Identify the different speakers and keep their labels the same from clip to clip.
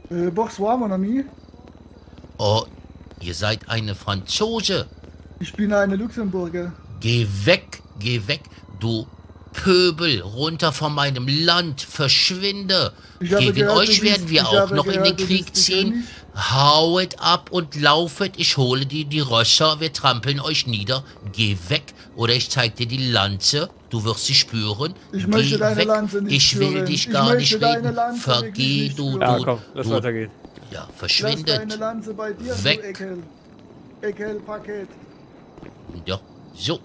Speaker 1: Bonsoir, mon ami.
Speaker 2: Oh, ihr seid eine Franzose.
Speaker 1: Ich bin eine Luxemburger.
Speaker 2: Geh weg, du Pöbel, runter von meinem Land, verschwinde.
Speaker 1: Ich habe
Speaker 2: Gegen
Speaker 1: gehört,
Speaker 2: euch werden wir
Speaker 1: ich
Speaker 2: auch
Speaker 1: habe
Speaker 2: noch in den
Speaker 1: gehört, du
Speaker 2: Krieg
Speaker 1: bist die
Speaker 2: ziehen.
Speaker 1: König.
Speaker 2: Hauet ab und laufet, ich hole dir die Rösser, wir trampeln euch nieder. Geh weg, oder ich zeig dir die Lanze, du wirst sie spüren.
Speaker 1: Ich möchte
Speaker 2: Geh
Speaker 1: deine
Speaker 2: weg,
Speaker 1: Lanze nicht
Speaker 2: ich will
Speaker 1: spüren.
Speaker 2: dich
Speaker 1: Ich
Speaker 2: gar
Speaker 1: möchte
Speaker 2: nicht
Speaker 1: deine
Speaker 2: reden.
Speaker 1: Lanze wirklich
Speaker 2: Vergeh,
Speaker 1: nicht
Speaker 2: du,
Speaker 1: spüren.
Speaker 3: Ja,
Speaker 2: du,
Speaker 3: komm, lass
Speaker 2: du,
Speaker 3: weitergehen.
Speaker 2: ja,
Speaker 1: Lass deine
Speaker 2: verschwindet.
Speaker 1: Lanze bei dir,
Speaker 2: Weg.
Speaker 1: du Ekel. Ekelpaket.
Speaker 2: Ja, so.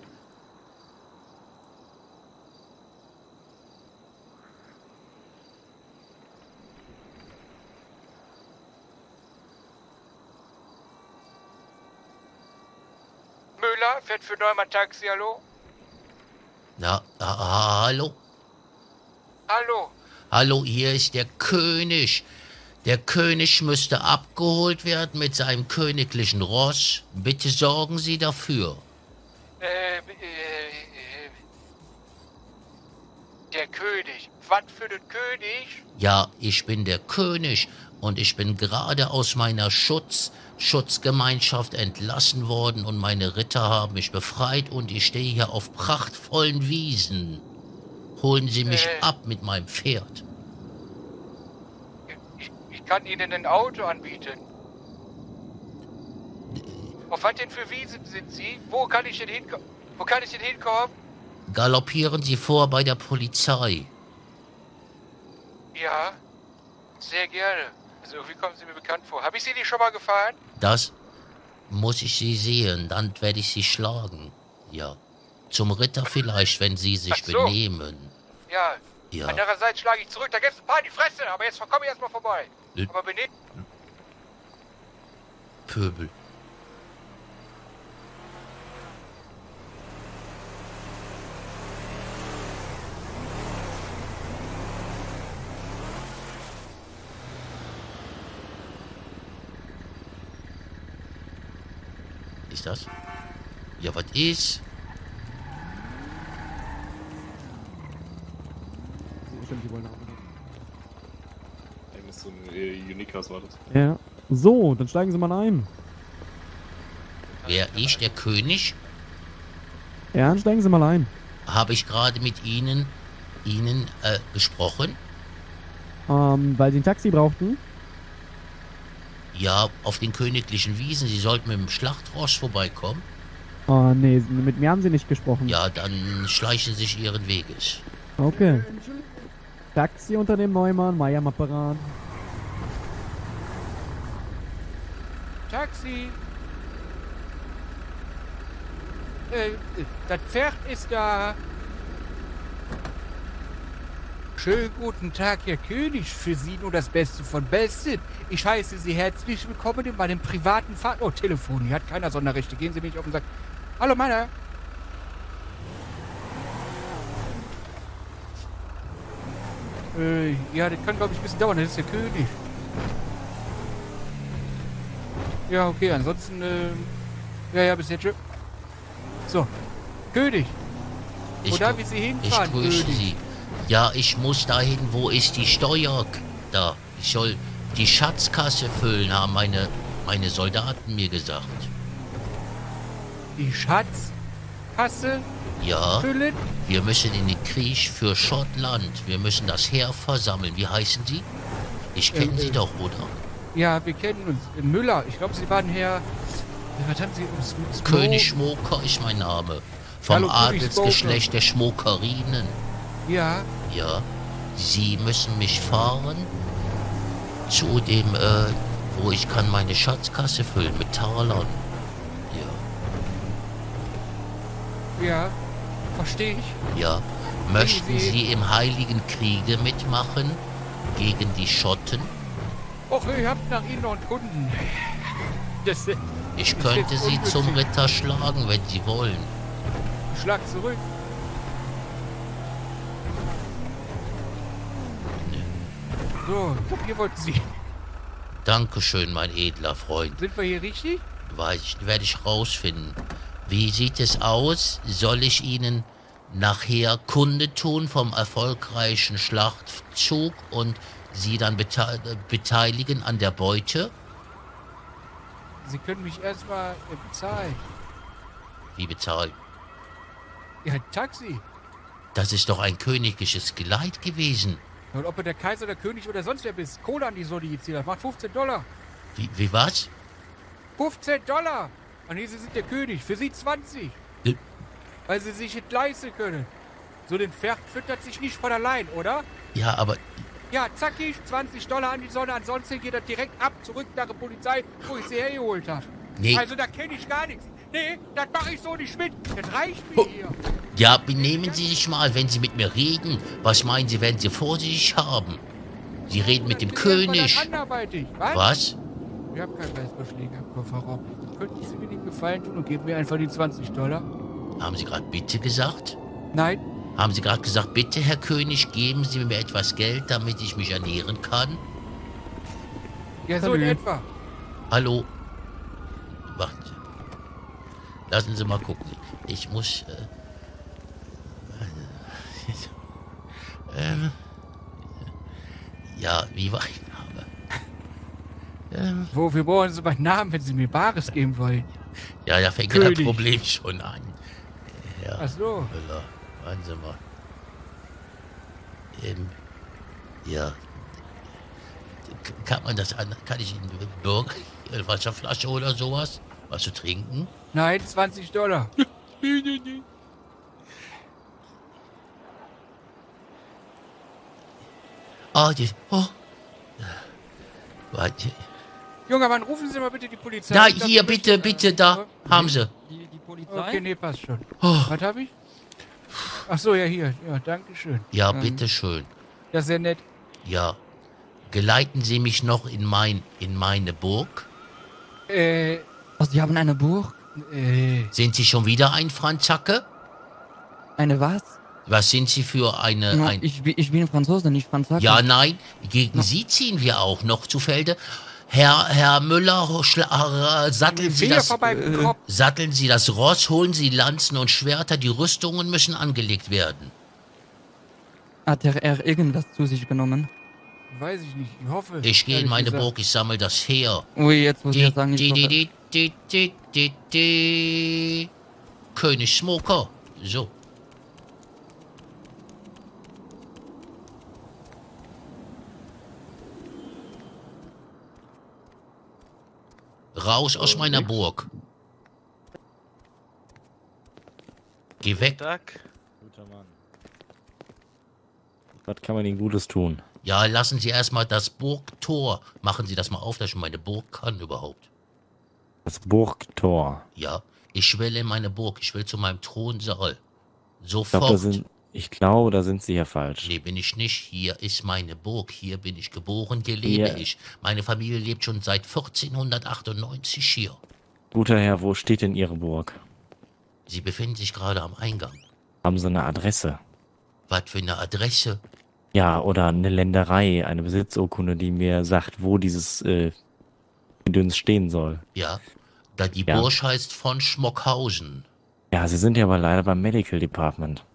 Speaker 4: Müller, fährt für Neumann Taxi, hallo?
Speaker 2: Na, hallo?
Speaker 4: Hallo?
Speaker 2: Hallo, hier ist der König. Der König müsste abgeholt werden mit seinem königlichen Ross. Bitte sorgen Sie dafür.
Speaker 4: Der König. Was für den König?
Speaker 2: Ja, ich bin der König und ich bin gerade aus meiner Schutzgemeinschaft entlassen worden und meine Ritter haben mich befreit und ich stehe hier auf prachtvollen Wiesen. Holen Sie mich ab mit meinem Pferd.
Speaker 4: Ich kann Ihnen ein Auto anbieten. Auf was denn für Wiesen sind Sie? Wo kann ich denn hinkommen?
Speaker 2: Galoppieren Sie vor bei der Polizei.
Speaker 4: Ja, sehr gerne. Also irgendwie kommen Sie mir bekannt vor. Habe ich Sie nicht schon mal gefahren?
Speaker 2: Das muss ich Sie sehen, dann werde ich Sie schlagen. Ja. Zum Ritter vielleicht, wenn Sie sich
Speaker 4: Ach so.
Speaker 2: benehmen.
Speaker 4: Ja.
Speaker 2: Ja.
Speaker 4: Andererseits schlage ich zurück. Da gibt's ein paar in die Fresse. Aber jetzt komme ich erstmal vorbei. Aber benehmen.
Speaker 2: Pöbel. Ist das? Ja, was ist?
Speaker 3: Stimmt, die wollen haben.
Speaker 5: Eigentlich so ein Unikas war das.
Speaker 3: Ja. So, dann steigen Sie mal ein.
Speaker 2: Wer ich, der König?
Speaker 3: Ja, dann steigen Sie mal ein.
Speaker 2: Habe ich gerade mit Ihnen gesprochen?
Speaker 3: Weil Sie ein Taxi brauchten?
Speaker 2: Ja, auf den königlichen Wiesen. Sie sollten mit dem Schlachtross vorbeikommen.
Speaker 3: Oh, nee, mit mir haben Sie nicht gesprochen.
Speaker 2: Ja, dann schleichen Sie sich Ihren Weges.
Speaker 3: Okay. Taxi unter dem Neumann, Meier am Apparat.
Speaker 4: Taxi. Das Pferd ist da. Schönen guten Tag, Herr König. Für Sie nur das Beste von Besten. Ich heiße Sie herzlich willkommen in meinem privaten Fahrrad. Oh, Telefon. Hier hat keiner Sonderrechte. Gehen Sie mir nicht auf den Sack. Hallo, meiner. Ja, das kann, glaube ich, ein bisschen dauern. Das ist der König. Ja, okay. Ansonsten, ja, bis jetzt. So. König. Wo darf ich Sie hinfahren,
Speaker 2: Ich grüße
Speaker 4: König?
Speaker 2: Sie. Ja, ich muss dahin, wo ist die Steuer? Da. Ich soll die Schatzkasse füllen, haben meine Soldaten mir gesagt.
Speaker 4: Die Schatzkasse
Speaker 2: Ja,
Speaker 4: füllen?
Speaker 2: wir müssen in den Krieg für Schottland. Wir müssen das Heer versammeln. Wie heißen Sie? Ich kenne Sie doch, oder?
Speaker 4: Ja, wir kennen uns. Müller. Ich glaube, Sie waren Herr... Was haben Sie...
Speaker 2: König Schmoker ist mein Name. Vom
Speaker 4: Hallo, König
Speaker 2: Adelsgeschlecht der Schmokerinen.
Speaker 4: Ja.
Speaker 2: Ja, Sie müssen mich fahren zu dem, wo ich kann meine Schatzkasse füllen mit Talern. Ja,
Speaker 4: Ja. Verstehe ich.
Speaker 2: ja. Möchten Sie im Heiligen Kriege mitmachen gegen die Schotten?
Speaker 4: Och, ihr habt nach Ihnen noch einen Kunden. Das
Speaker 2: Ich
Speaker 4: ist
Speaker 2: könnte
Speaker 4: jetzt
Speaker 2: Sie zum
Speaker 4: ungünstig.
Speaker 2: Ritter schlagen, wenn Sie wollen.
Speaker 4: Schlag zurück. So, hier wollten Sie.
Speaker 2: Dankeschön, mein edler Freund.
Speaker 4: Sind wir hier richtig?
Speaker 2: Werde ich rausfinden. Wie sieht es aus? Soll ich Ihnen nachher Kunde tun vom erfolgreichen Schlachtzug und Sie dann beteiligen an der Beute?
Speaker 4: Sie können mich erstmal bezahlen.
Speaker 2: Wie bezahlen?
Speaker 4: Ja, Taxi.
Speaker 2: Das ist doch ein königliches Geleit gewesen.
Speaker 4: Und ob du der Kaiser, der König oder sonst wer bist, Kohle an die Sonne gezählt hat, macht $15.
Speaker 2: Wie was?
Speaker 4: $15! Und hier, Sie sind der König, für Sie 20.
Speaker 2: Äh.
Speaker 4: Weil Sie sich nicht leisten können. So ein Pferd füttert sich nicht von allein, oder?
Speaker 2: Ja, aber
Speaker 4: Ja, zackig, $20 an die Sonne, ansonsten geht er direkt ab, zurück nach der Polizei, wo ich sie hergeholt habe.
Speaker 2: nee.
Speaker 4: Also da kenne ich gar nichts. Nee, das mache ich so nicht mit. Das reicht mir hier.
Speaker 2: Ja, benehmen Sie sich mal, wenn Sie mit mir reden. Was meinen Sie, wenn Sie vor sich haben? Sie reden mit dem
Speaker 4: Das wäre
Speaker 2: König.
Speaker 4: anderweitig. Was?
Speaker 2: Was?
Speaker 4: Ich habe keinen Baseballschläger im Kofferraum. Könnten Sie mir den Gefallen tun und geben mir einfach die $20?
Speaker 2: Haben Sie gerade bitte gesagt?
Speaker 4: Nein?
Speaker 2: Haben Sie gerade gesagt, bitte, Herr König, geben Sie mir etwas Geld, damit ich mich ernähren kann?
Speaker 4: Ja, so in
Speaker 3: Salü.
Speaker 4: etwa.
Speaker 2: Hallo? Warten Sie. Lassen Sie mal gucken. Ich muss... ja, wie war ich Name?
Speaker 4: Wofür brauchen Sie meinen Namen, wenn Sie mir Bares geben wollen?
Speaker 2: Ja, da fängt
Speaker 4: König.
Speaker 2: das Problem schon an. Ja,
Speaker 4: Ach so.
Speaker 2: Müller, warten Sie mal. Ja. Kann man das an? Kann ich Ihnen Bürger eine Wasserflasche oder sowas? Was zu trinken?
Speaker 4: Nein, $20.
Speaker 2: Ah, die. Oh. Warte.
Speaker 4: Junger Mann, rufen Sie mal bitte die Polizei.
Speaker 2: Na,
Speaker 4: Ich glaub,
Speaker 2: hier,
Speaker 4: ich
Speaker 2: bitte,
Speaker 4: möchte-
Speaker 2: bitte, da. Haben Sie.
Speaker 3: Die Polizei?
Speaker 4: Okay, nee, passt schon.
Speaker 2: Oh.
Speaker 4: Was habe ich? Ach so, ja, hier. Ja, danke schön.
Speaker 2: Ja, bitteschön.
Speaker 4: Das ist sehr nett.
Speaker 2: Ja. Geleiten Sie mich noch in meine Burg?
Speaker 6: Oh, Sie haben eine Burg?
Speaker 2: Sind Sie schon wieder ein Franzacke?
Speaker 6: Eine was?
Speaker 2: Was sind Sie für eine...
Speaker 6: No,
Speaker 2: ein
Speaker 6: ich bin Franzose, nicht Franzake.
Speaker 2: Ja, nein, gegen Sie ziehen wir auch noch zu Felde. Herr Müller, satteln Sie
Speaker 4: Finger
Speaker 2: das...
Speaker 4: vorbei mit dem Kopf.
Speaker 2: Satteln Sie das Ross, holen Sie Lanzen und Schwerter, die Rüstungen müssen angelegt werden.
Speaker 6: Hat er irgendwas zu sich genommen?
Speaker 4: Weiß ich nicht. Ich hoffe.
Speaker 2: Ich gehe in
Speaker 4: ehrlich
Speaker 2: meine
Speaker 4: gesagt.
Speaker 2: Burg, ich sammle das Heer.
Speaker 6: Ui, jetzt muss ich
Speaker 2: Die,
Speaker 6: ja sagen, ich hoffe,
Speaker 2: die. König Smoker. So. Raus aus meiner Burg. Geh weg.
Speaker 7: Tag.
Speaker 8: Guter Mann. Was kann man Ihnen Gutes tun?
Speaker 2: Ja, lassen Sie erstmal das Burgtor. Machen Sie das mal auf, dass ich meine Burg kann überhaupt.
Speaker 8: Das Burgtor.
Speaker 2: Ja, ich will in meine Burg. Ich will zu meinem Thronsaal.
Speaker 8: Ich glaube,
Speaker 2: Sofort.
Speaker 8: da sind Sie hier falsch.
Speaker 2: Nee, bin ich nicht. Hier ist meine Burg. Hier bin ich geboren. Hier lebe
Speaker 8: Ja.
Speaker 2: ich. Meine Familie lebt schon seit 1498 hier.
Speaker 8: Guter Herr, wo steht denn Ihre Burg?
Speaker 2: Sie befinden sich gerade am Eingang.
Speaker 8: Haben Sie eine Adresse?
Speaker 2: Was für eine Adresse?
Speaker 8: Ja, oder eine Länderei, eine Besitzurkunde, die mir sagt, wo dieses Gedöns stehen soll.
Speaker 2: Ja, da die
Speaker 8: Ja.
Speaker 2: Burg heißt von Schmockhausen.
Speaker 8: Ja, Sie sind ja aber leider beim Medical Department.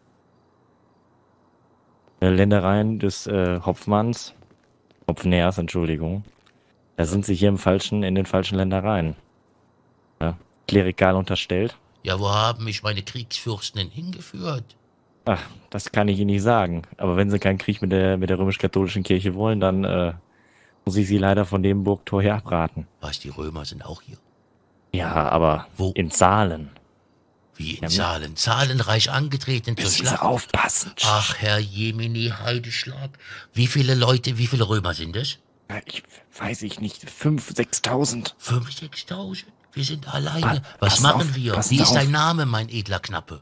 Speaker 8: Ländereien des Hopfmanns, Hopfners, Entschuldigung. Da sind Sie hier in den falschen Ländereien. Ja, klerikal unterstellt.
Speaker 2: Ja, wo haben mich meine Kriegsfürsten denn hingeführt?
Speaker 8: Ach, das kann ich Ihnen nicht sagen. Aber wenn Sie keinen Krieg mit der römisch-katholischen Kirche wollen, dann muss ich Sie leider von dem Burgtor hier abraten.
Speaker 2: Was, die Römer sind auch hier?
Speaker 8: Ja, aber
Speaker 2: Wo?
Speaker 8: in Zahlen.
Speaker 2: Wie in
Speaker 8: Ja,
Speaker 2: Zahlen? Zahlenreich angetreten zur
Speaker 8: Müssen Sie
Speaker 2: Schlacht?
Speaker 8: aufpassen.
Speaker 2: Ach, Herr Jemini, Heideschlag. Wie viele Leute, wie viele Römer sind es?
Speaker 8: Ja, weiß ich nicht, 5.000, 6.000.
Speaker 2: 5.000, 6.000? Wir sind alleine. Was
Speaker 8: passen
Speaker 2: machen
Speaker 8: auf,
Speaker 2: wir?
Speaker 8: passen
Speaker 2: Wie
Speaker 8: Sie
Speaker 2: ist
Speaker 8: auf.
Speaker 2: dein Name, mein edler Knappe?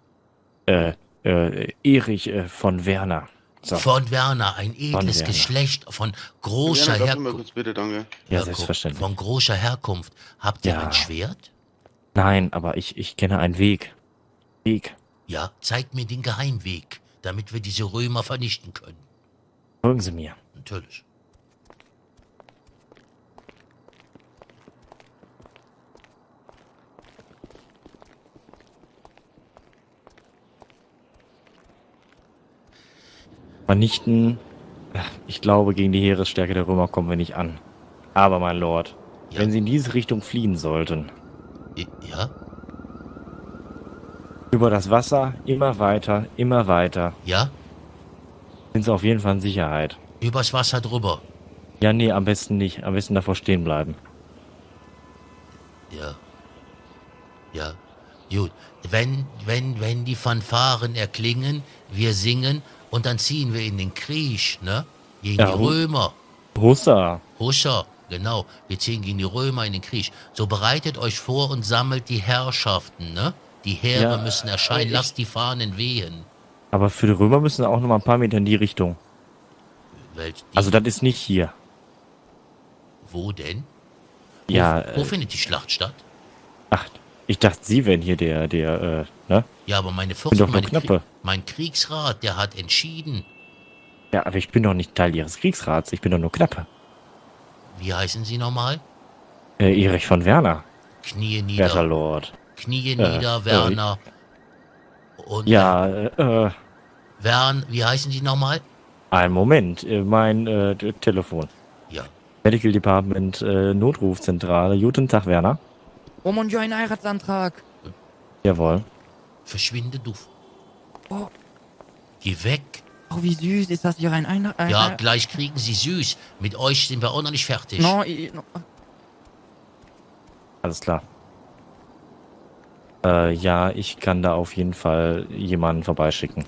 Speaker 8: Erich von Werner. So,
Speaker 2: Von Werner, ein edles
Speaker 8: Werner.
Speaker 2: Geschlecht von großer
Speaker 7: Werner, darf ich mal
Speaker 2: Herkunft.
Speaker 7: kurz bitte, danke.
Speaker 8: ja, selbstverständlich.
Speaker 2: Von großer Herkunft. Habt ihr
Speaker 8: Ja.
Speaker 2: ein Schwert?
Speaker 8: Nein, aber ich kenne einen Weg.
Speaker 2: Ja, zeigt mir den Geheimweg, damit wir diese Römer vernichten können.
Speaker 8: Folgen Sie mir.
Speaker 2: Natürlich.
Speaker 8: Vernichten. ich glaube, gegen die Heeresstärke der Römer kommen wir nicht an. Aber, mein Lord,
Speaker 2: Ja.
Speaker 8: wenn Sie in diese Richtung fliehen sollten,
Speaker 2: Ja?
Speaker 8: über das Wasser, immer weiter,
Speaker 2: Ja?
Speaker 8: sind Sie auf jeden Fall in Sicherheit.
Speaker 2: Übers Wasser drüber.
Speaker 8: Ja, nee, am besten nicht. Am besten davor stehen bleiben.
Speaker 2: Ja. Ja. Gut. Wenn die Fanfaren erklingen, wir singen und dann ziehen wir in den Krieg, ne? Gegen
Speaker 8: Ja,
Speaker 2: die Römer.
Speaker 8: Hussa!
Speaker 2: Husser, genau. Wir ziehen gegen die Römer in den Krieg. So bereitet euch vor und sammelt die Herrschaften, ne? Die Heere
Speaker 8: Ja,
Speaker 2: müssen erscheinen. Lasst die Fahnen wehen.
Speaker 8: Aber für die Römer müssen wir auch noch mal ein paar Meter in die Richtung.
Speaker 2: Die,
Speaker 8: Also das ist nicht hier.
Speaker 2: wo denn?
Speaker 8: Ja,
Speaker 2: Wo findet die Schlacht statt?
Speaker 8: ach, ich dachte, Sie wären hier ne?
Speaker 2: Ja, aber meine
Speaker 8: Bin
Speaker 2: Fürsten,
Speaker 8: doch nur Knappe.
Speaker 2: mein Kriegsrat, der hat entschieden.
Speaker 8: Ja, aber ich bin doch nicht Teil Ihres Kriegsrats. Ich bin doch nur Knappe.
Speaker 2: Wie heißen Sie nochmal?
Speaker 8: Erich von Werner,
Speaker 2: Knie
Speaker 8: werter
Speaker 2: nieder.
Speaker 8: Lord.
Speaker 2: Knie nieder, Werner. Und
Speaker 8: Ja,
Speaker 2: wie heißen Sie nochmal?
Speaker 8: einen Moment. Mein Telefon.
Speaker 2: Ja.
Speaker 8: Medical Department, Notrufzentrale. Guten Tag, Werner.
Speaker 6: Oh Mann, ja, ein Heiratsantrag.
Speaker 8: Jawohl.
Speaker 2: Verschwinde, du.
Speaker 6: Oh.
Speaker 2: Geh weg.
Speaker 6: Oh, wie süß ist das hier ein
Speaker 2: Ja, gleich kriegen Sie süß. Mit euch sind wir auch noch nicht fertig.
Speaker 6: No,
Speaker 8: Alles klar. Ja, ich kann da auf jeden Fall jemanden vorbeischicken.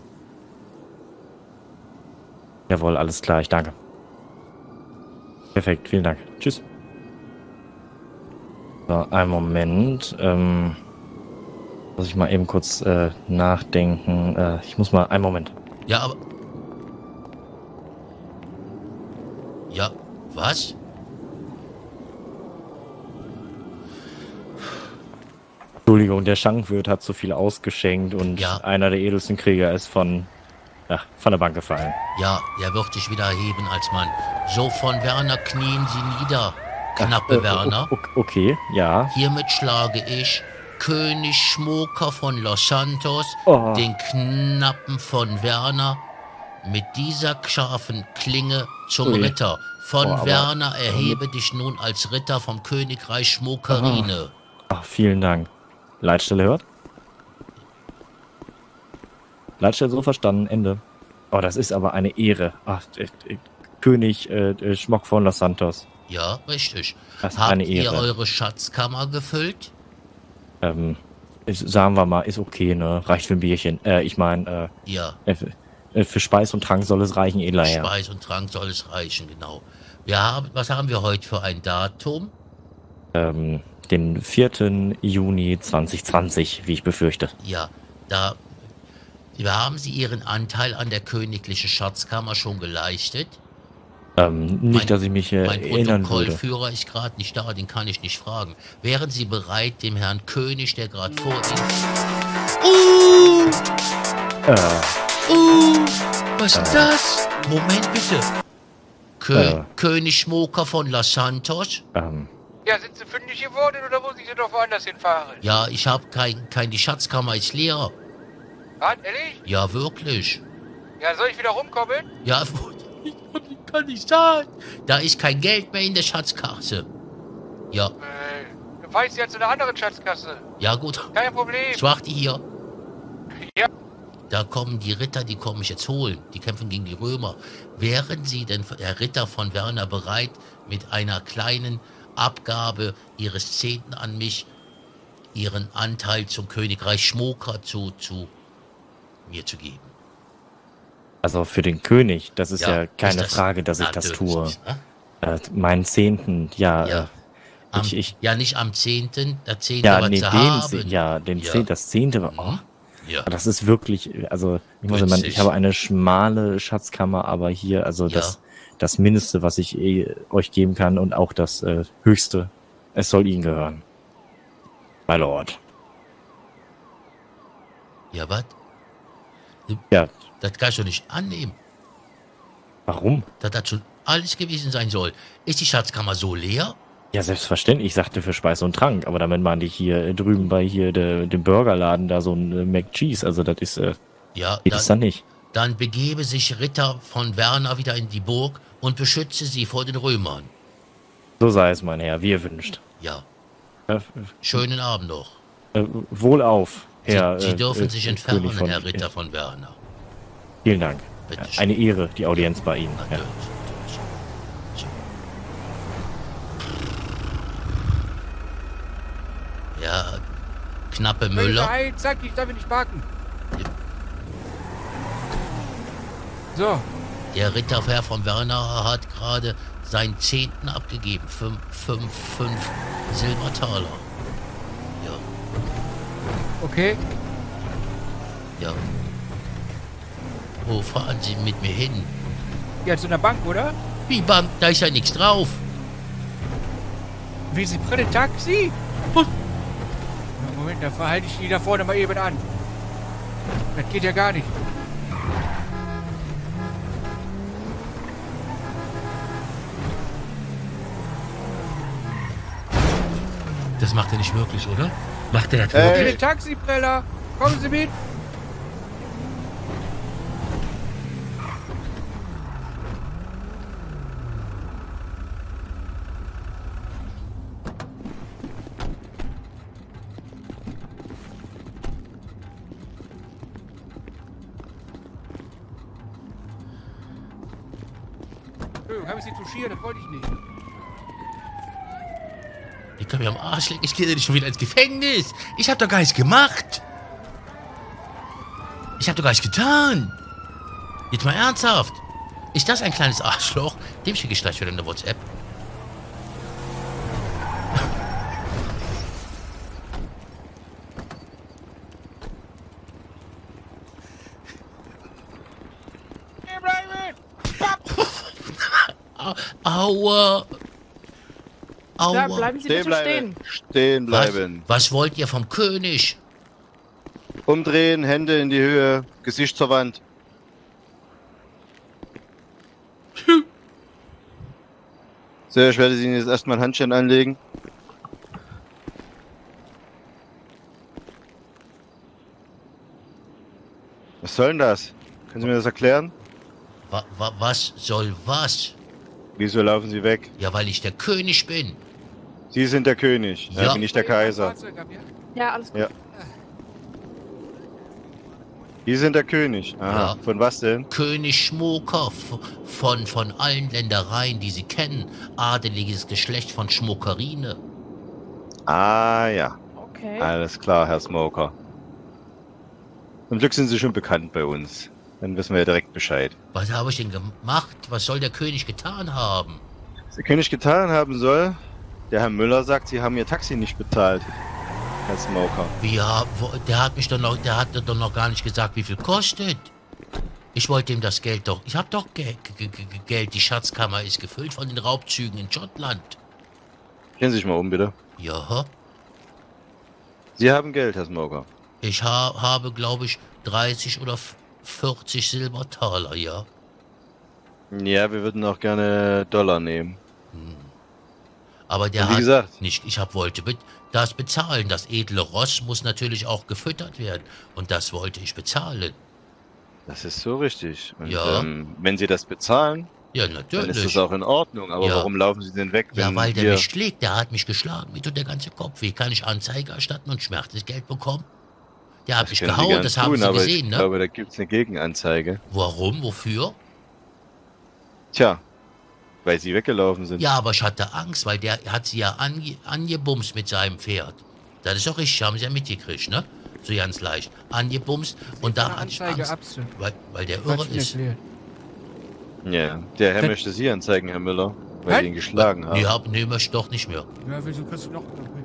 Speaker 8: Jawohl, alles klar, ich danke. Perfekt, vielen Dank. Tschüss. So, einen Moment. Muss ich mal eben kurz nachdenken. Ich muss mal... Einen Moment.
Speaker 2: Ja, aber... Ja, was?
Speaker 8: Entschuldigung, der Schankwirt hat zu viel ausgeschenkt und
Speaker 2: Ja.
Speaker 8: einer der edelsten Krieger ist von der Bank gefallen.
Speaker 2: Ja, er wird dich wieder erheben als Mann. So, von Werner knien Sie nieder, knappe Werner.
Speaker 8: Okay, ja.
Speaker 2: Hiermit schlage ich König Schmoker von Los Santos,
Speaker 8: Oh.
Speaker 2: den Knappen von Werner, mit dieser scharfen Klinge zum
Speaker 8: Ui.
Speaker 2: Ritter. Von
Speaker 8: Oh, aber-
Speaker 2: Werner erhebe dich nun als Ritter vom Königreich Schmokerine.
Speaker 8: Ach, vielen Dank. Leitstelle hört? Leitstelle so verstanden, Ende. Oh, das ist aber eine Ehre. Ach, König Schmock von Los Santos.
Speaker 2: Ja, richtig.
Speaker 8: Das ist
Speaker 2: Habt
Speaker 8: eine
Speaker 2: ihr
Speaker 8: Ehre.
Speaker 2: eure Schatzkammer gefüllt?
Speaker 8: Sagen wir mal, ist okay, ne? Reicht für ein Bierchen. Ich meine,
Speaker 2: Ja,
Speaker 8: für Speis und Trank soll es reichen, edler Herr.
Speaker 2: Speis und Trank soll es reichen, genau. Was haben wir heute für ein Datum?
Speaker 8: Den 4. Juni 2020, wie ich befürchte.
Speaker 2: Ja, haben Sie Ihren Anteil an der königlichen Schatzkammer schon geleistet?
Speaker 8: Nicht, dass ich mich
Speaker 2: Mein
Speaker 8: erinnern würde.
Speaker 2: Protokollführer ist gerade nicht da, den kann ich nicht fragen. Wären Sie bereit, dem Herrn König, der gerade vor Ihnen... Was ist das? Moment bitte. König Schmoker von Los Santos?
Speaker 4: Ja, sind Sie fündig geworden oder muss ich Sie doch woanders hinfahren?
Speaker 2: Ja, ich habe die Schatzkammer ist leer.
Speaker 4: Was, ehrlich?
Speaker 2: Ja, wirklich.
Speaker 4: Ja, soll ich wieder rumkommen?
Speaker 2: Ja, kann nicht sein. Da ist kein Geld mehr in der Schatzkasse. Ja,
Speaker 4: Du weißt ja zu einer anderen Schatzkasse.
Speaker 2: ja gut.
Speaker 4: Kein Problem.
Speaker 2: Ich warte hier.
Speaker 4: Ja.
Speaker 2: Da kommen die Ritter, die kommen mich jetzt holen. Die kämpfen gegen die Römer. Wären Sie denn, Herr Ritter von Werner, bereit, mit einer kleinen Abgabe Ihres Zehnten an mich, Ihren Anteil zum Königreich Schmoker zu mir zu geben?
Speaker 8: Also für den König, das ist ja keine
Speaker 2: ist
Speaker 8: Frage, dass ich das
Speaker 2: natürlich
Speaker 8: tue.
Speaker 2: nicht, ne?
Speaker 8: Meinen 10. Ja,
Speaker 2: Ja.
Speaker 8: ich
Speaker 2: Ja, nicht am 10., der 10.,
Speaker 8: ja,
Speaker 2: was
Speaker 8: nee,
Speaker 2: Sie haben.
Speaker 8: den
Speaker 2: Ja.
Speaker 8: 10., das 10. war, oh,
Speaker 2: Ja,
Speaker 8: das ist wirklich, also, ich muss sagen,
Speaker 2: Günstig.
Speaker 8: ich habe eine schmale Schatzkammer, aber hier, also
Speaker 2: Ja.
Speaker 8: das Mindeste, was ich euch geben kann und auch das Höchste, es soll Ihnen gehören. My Lord.
Speaker 2: ja, was?
Speaker 8: Ja,
Speaker 2: Das kann ich doch nicht annehmen,
Speaker 8: warum?
Speaker 2: dass das schon alles gewesen sein soll. Ist die Schatzkammer so leer?
Speaker 8: Ja, selbstverständlich. Ich sagte für Speis und Trank, aber damit meinte ich hier drüben bei dem Burgerladen da so ein Mac Cheese. Also das ist,
Speaker 2: Ja,
Speaker 8: geht es dann nicht.
Speaker 2: dann begebe sich Ritter von Werner wieder in die Burg und beschütze sie vor den Römern.
Speaker 8: So sei es, mein Herr, wie ihr wünscht.
Speaker 2: Ja,
Speaker 8: Äh,
Speaker 2: schönen Abend noch.
Speaker 8: Wohlauf, Herr.
Speaker 2: Sie dürfen sich entfernen,
Speaker 8: König von-
Speaker 2: Herr Ritter von Werner.
Speaker 8: Vielen Dank.
Speaker 2: Bitte schön.
Speaker 8: Eine Ehre, die Audienz bei Ihnen. Ja.
Speaker 2: Natürlich, natürlich. Ja, Knappe Müller.
Speaker 4: Nein, zack, ich darf nicht parken. So,
Speaker 2: Der Ritterherr von Werner hat gerade seinen 10. abgegeben. 5 Silbertaler. Ja,
Speaker 4: okay.
Speaker 2: ja. Wo fahren Sie mit mir hin?
Speaker 4: Ja, zu einer Bank, oder?
Speaker 2: Wie Bank? Da ist ja nichts drauf.
Speaker 4: Wie Sie bringen Taxi? Na, Moment, da verhalte ich die da vorne mal eben an. Das geht ja gar nicht.
Speaker 2: Das macht er nicht wirklich, oder? Macht er das
Speaker 4: Bitte Taxipreller, kommen Sie mit. Kann ich Sie touchieren? Das wollte ich nicht.
Speaker 2: Die können mir am Arsch lecken. Ich gehe nicht schon wieder ins Gefängnis. Ich hab doch gar nichts gemacht. Ich hab doch gar nichts getan. Jetzt mal ernsthaft. Ist das ein kleines Arschloch? Dem schicke ich gleich wieder eine WhatsApp.
Speaker 4: Hier bleiben!
Speaker 2: Aua.
Speaker 7: Da
Speaker 2: Aua.
Speaker 7: bleiben Sie bitte stehen.
Speaker 9: Stehen
Speaker 2: Was,
Speaker 9: bleiben.
Speaker 2: was wollt ihr vom König?
Speaker 9: Umdrehen, Hände in die Höhe, Gesicht zur Wand. So, ich werde Ihnen jetzt erstmal ein Handchen anlegen. Was soll denn das? Können Sie mir das erklären?
Speaker 2: Was soll was?
Speaker 9: Wieso laufen Sie weg?
Speaker 2: Ja, weil ich der König bin.
Speaker 9: Sie sind der König,
Speaker 2: Ja.
Speaker 9: bin ich der Kaiser.
Speaker 7: Ja, alles gut.
Speaker 9: Ja. Sie sind der König. Aha.
Speaker 2: Ja.
Speaker 9: Von was denn?
Speaker 2: König Schmucker von allen Ländereien, die Sie kennen. Adeliges Geschlecht von Schmuckerine.
Speaker 9: Ah ja,
Speaker 7: Okay.
Speaker 9: alles klar, Herr Smoker. Zum Glück sind Sie schon bekannt bei uns. Dann wissen wir ja direkt Bescheid.
Speaker 2: Was habe ich denn gemacht? Was soll der König getan haben?
Speaker 9: Was der König getan haben soll, der Herr Müller sagt, Sie haben Ihr Taxi nicht bezahlt, Herr Smoker.
Speaker 2: Der hat doch noch gar nicht gesagt, wie viel kostet. Ich wollte ihm das Geld doch. Ich habe doch Geld. Die Schatzkammer ist gefüllt von den Raubzügen in Schottland.
Speaker 9: Drehen Sie sich mal um, bitte.
Speaker 2: Ja,
Speaker 9: Sie haben Geld, Herr Smoker.
Speaker 2: ich habe, glaube ich, 30 oder 40 Silbertaler, ja.
Speaker 9: Ja, wir würden auch gerne Dollar nehmen.
Speaker 2: Aber der
Speaker 9: Und wie
Speaker 2: hat
Speaker 9: gesagt.
Speaker 2: nicht, wollte das bezahlen. Das edle Ross muss natürlich auch gefüttert werden. Und das wollte ich bezahlen.
Speaker 9: Das ist so richtig. Und,
Speaker 2: Ja.
Speaker 9: wenn Sie das bezahlen,
Speaker 2: Ja,
Speaker 9: dann
Speaker 2: natürlich.
Speaker 9: ist das auch in Ordnung. Aber
Speaker 2: Ja.
Speaker 9: warum laufen Sie denn weg,
Speaker 2: Ja,
Speaker 9: wenn
Speaker 2: weil der
Speaker 9: wir...
Speaker 2: mich schlägt. Der hat mich geschlagen. Mir tut der ganze Kopf weh. Kann ich Anzeige erstatten und Schmerzensgeld bekommen? Der hat mich
Speaker 9: können Sie
Speaker 2: gehauen,
Speaker 9: gern
Speaker 2: das haben
Speaker 9: tun,
Speaker 2: Sie
Speaker 9: aber
Speaker 2: gesehen,
Speaker 9: ich
Speaker 2: ne?
Speaker 9: glaube, da gibt es eine Gegenanzeige.
Speaker 2: Warum? Wofür?
Speaker 9: Tja, weil Sie weggelaufen sind.
Speaker 2: Ja, aber ich hatte Angst, weil der hat sie ja angebumst mit seinem Pferd. Das ist doch richtig, haben sie ja mitgekriegt, ne? So ganz leicht. Angebumst und da hatte ich
Speaker 4: Anzeige
Speaker 2: Angst,
Speaker 4: abzu.
Speaker 2: weil der irre ist.
Speaker 9: Ja, der Herr
Speaker 4: Kann-
Speaker 9: möchte Sie anzeigen, Herr Müller, weil
Speaker 4: Was?
Speaker 9: Sie ihn geschlagen haben.
Speaker 2: Nee, möchte ich doch nicht mehr.
Speaker 4: Ja, wieso kannst du noch...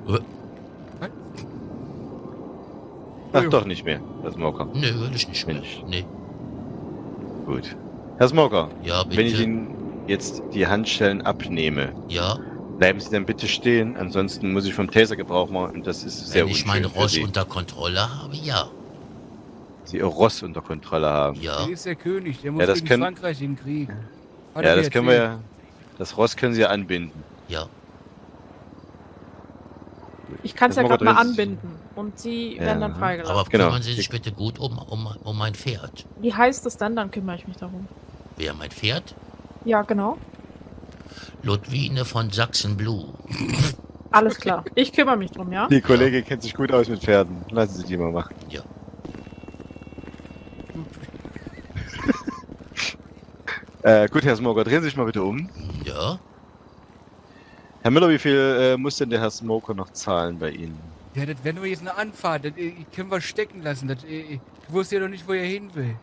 Speaker 9: Ach, doch nicht mehr, Herr Smoker.
Speaker 2: Nee, will ich nicht mehr.
Speaker 9: Mensch.
Speaker 2: Nee.
Speaker 9: Gut. Herr Smoker,
Speaker 2: Ja, bitte.
Speaker 9: wenn ich Ihnen jetzt die Handschellen abnehme,
Speaker 2: Ja,
Speaker 9: bleiben Sie dann bitte stehen, ansonsten muss ich vom Taser Gebrauch machen und das ist sehr
Speaker 2: wenn ich
Speaker 9: unschön
Speaker 2: mein
Speaker 9: für
Speaker 2: Ross
Speaker 9: Sie.
Speaker 2: unter Kontrolle habe, ja.
Speaker 9: Sie Ihr Ross unter Kontrolle haben.
Speaker 2: Ja.
Speaker 4: Der ist der König, der muss
Speaker 9: Ja, das
Speaker 4: gegen
Speaker 9: können-
Speaker 4: Frankreich in den Krieg. Hat
Speaker 9: Ja,
Speaker 4: er mir
Speaker 9: das können wir
Speaker 4: erzählt.
Speaker 9: ja. Das Ross können Sie ja anbinden.
Speaker 2: Ja.
Speaker 7: Ich kann es ja
Speaker 9: Herr
Speaker 7: gerade mal
Speaker 9: Smoker,
Speaker 7: anbinden. Und Sie werden dann
Speaker 2: Aber
Speaker 7: freigelassen.
Speaker 9: Genau.
Speaker 2: kümmern Sie sich bitte gut um mein Pferd.
Speaker 7: Wie heißt es denn? Dann kümmere ich mich darum.
Speaker 2: Wer mein Pferd?
Speaker 7: Ja, genau.
Speaker 2: Ludwine von Sachsen-Blue.
Speaker 7: Alles klar. Ich kümmere mich drum, ja?
Speaker 9: Die Kollegin kennt sich gut aus mit Pferden. Lassen Sie die mal machen.
Speaker 2: Ja.
Speaker 9: Gut, Herr Smoker, drehen Sie sich mal bitte um.
Speaker 2: Ja.
Speaker 9: Herr Müller, wie viel muss denn der Herr Smoker noch zahlen bei Ihnen?
Speaker 4: Ja, das wäre nur jetzt eine Anfahrt. Das können wir stecken lassen. Ich wusste ja noch nicht, wo er hin will.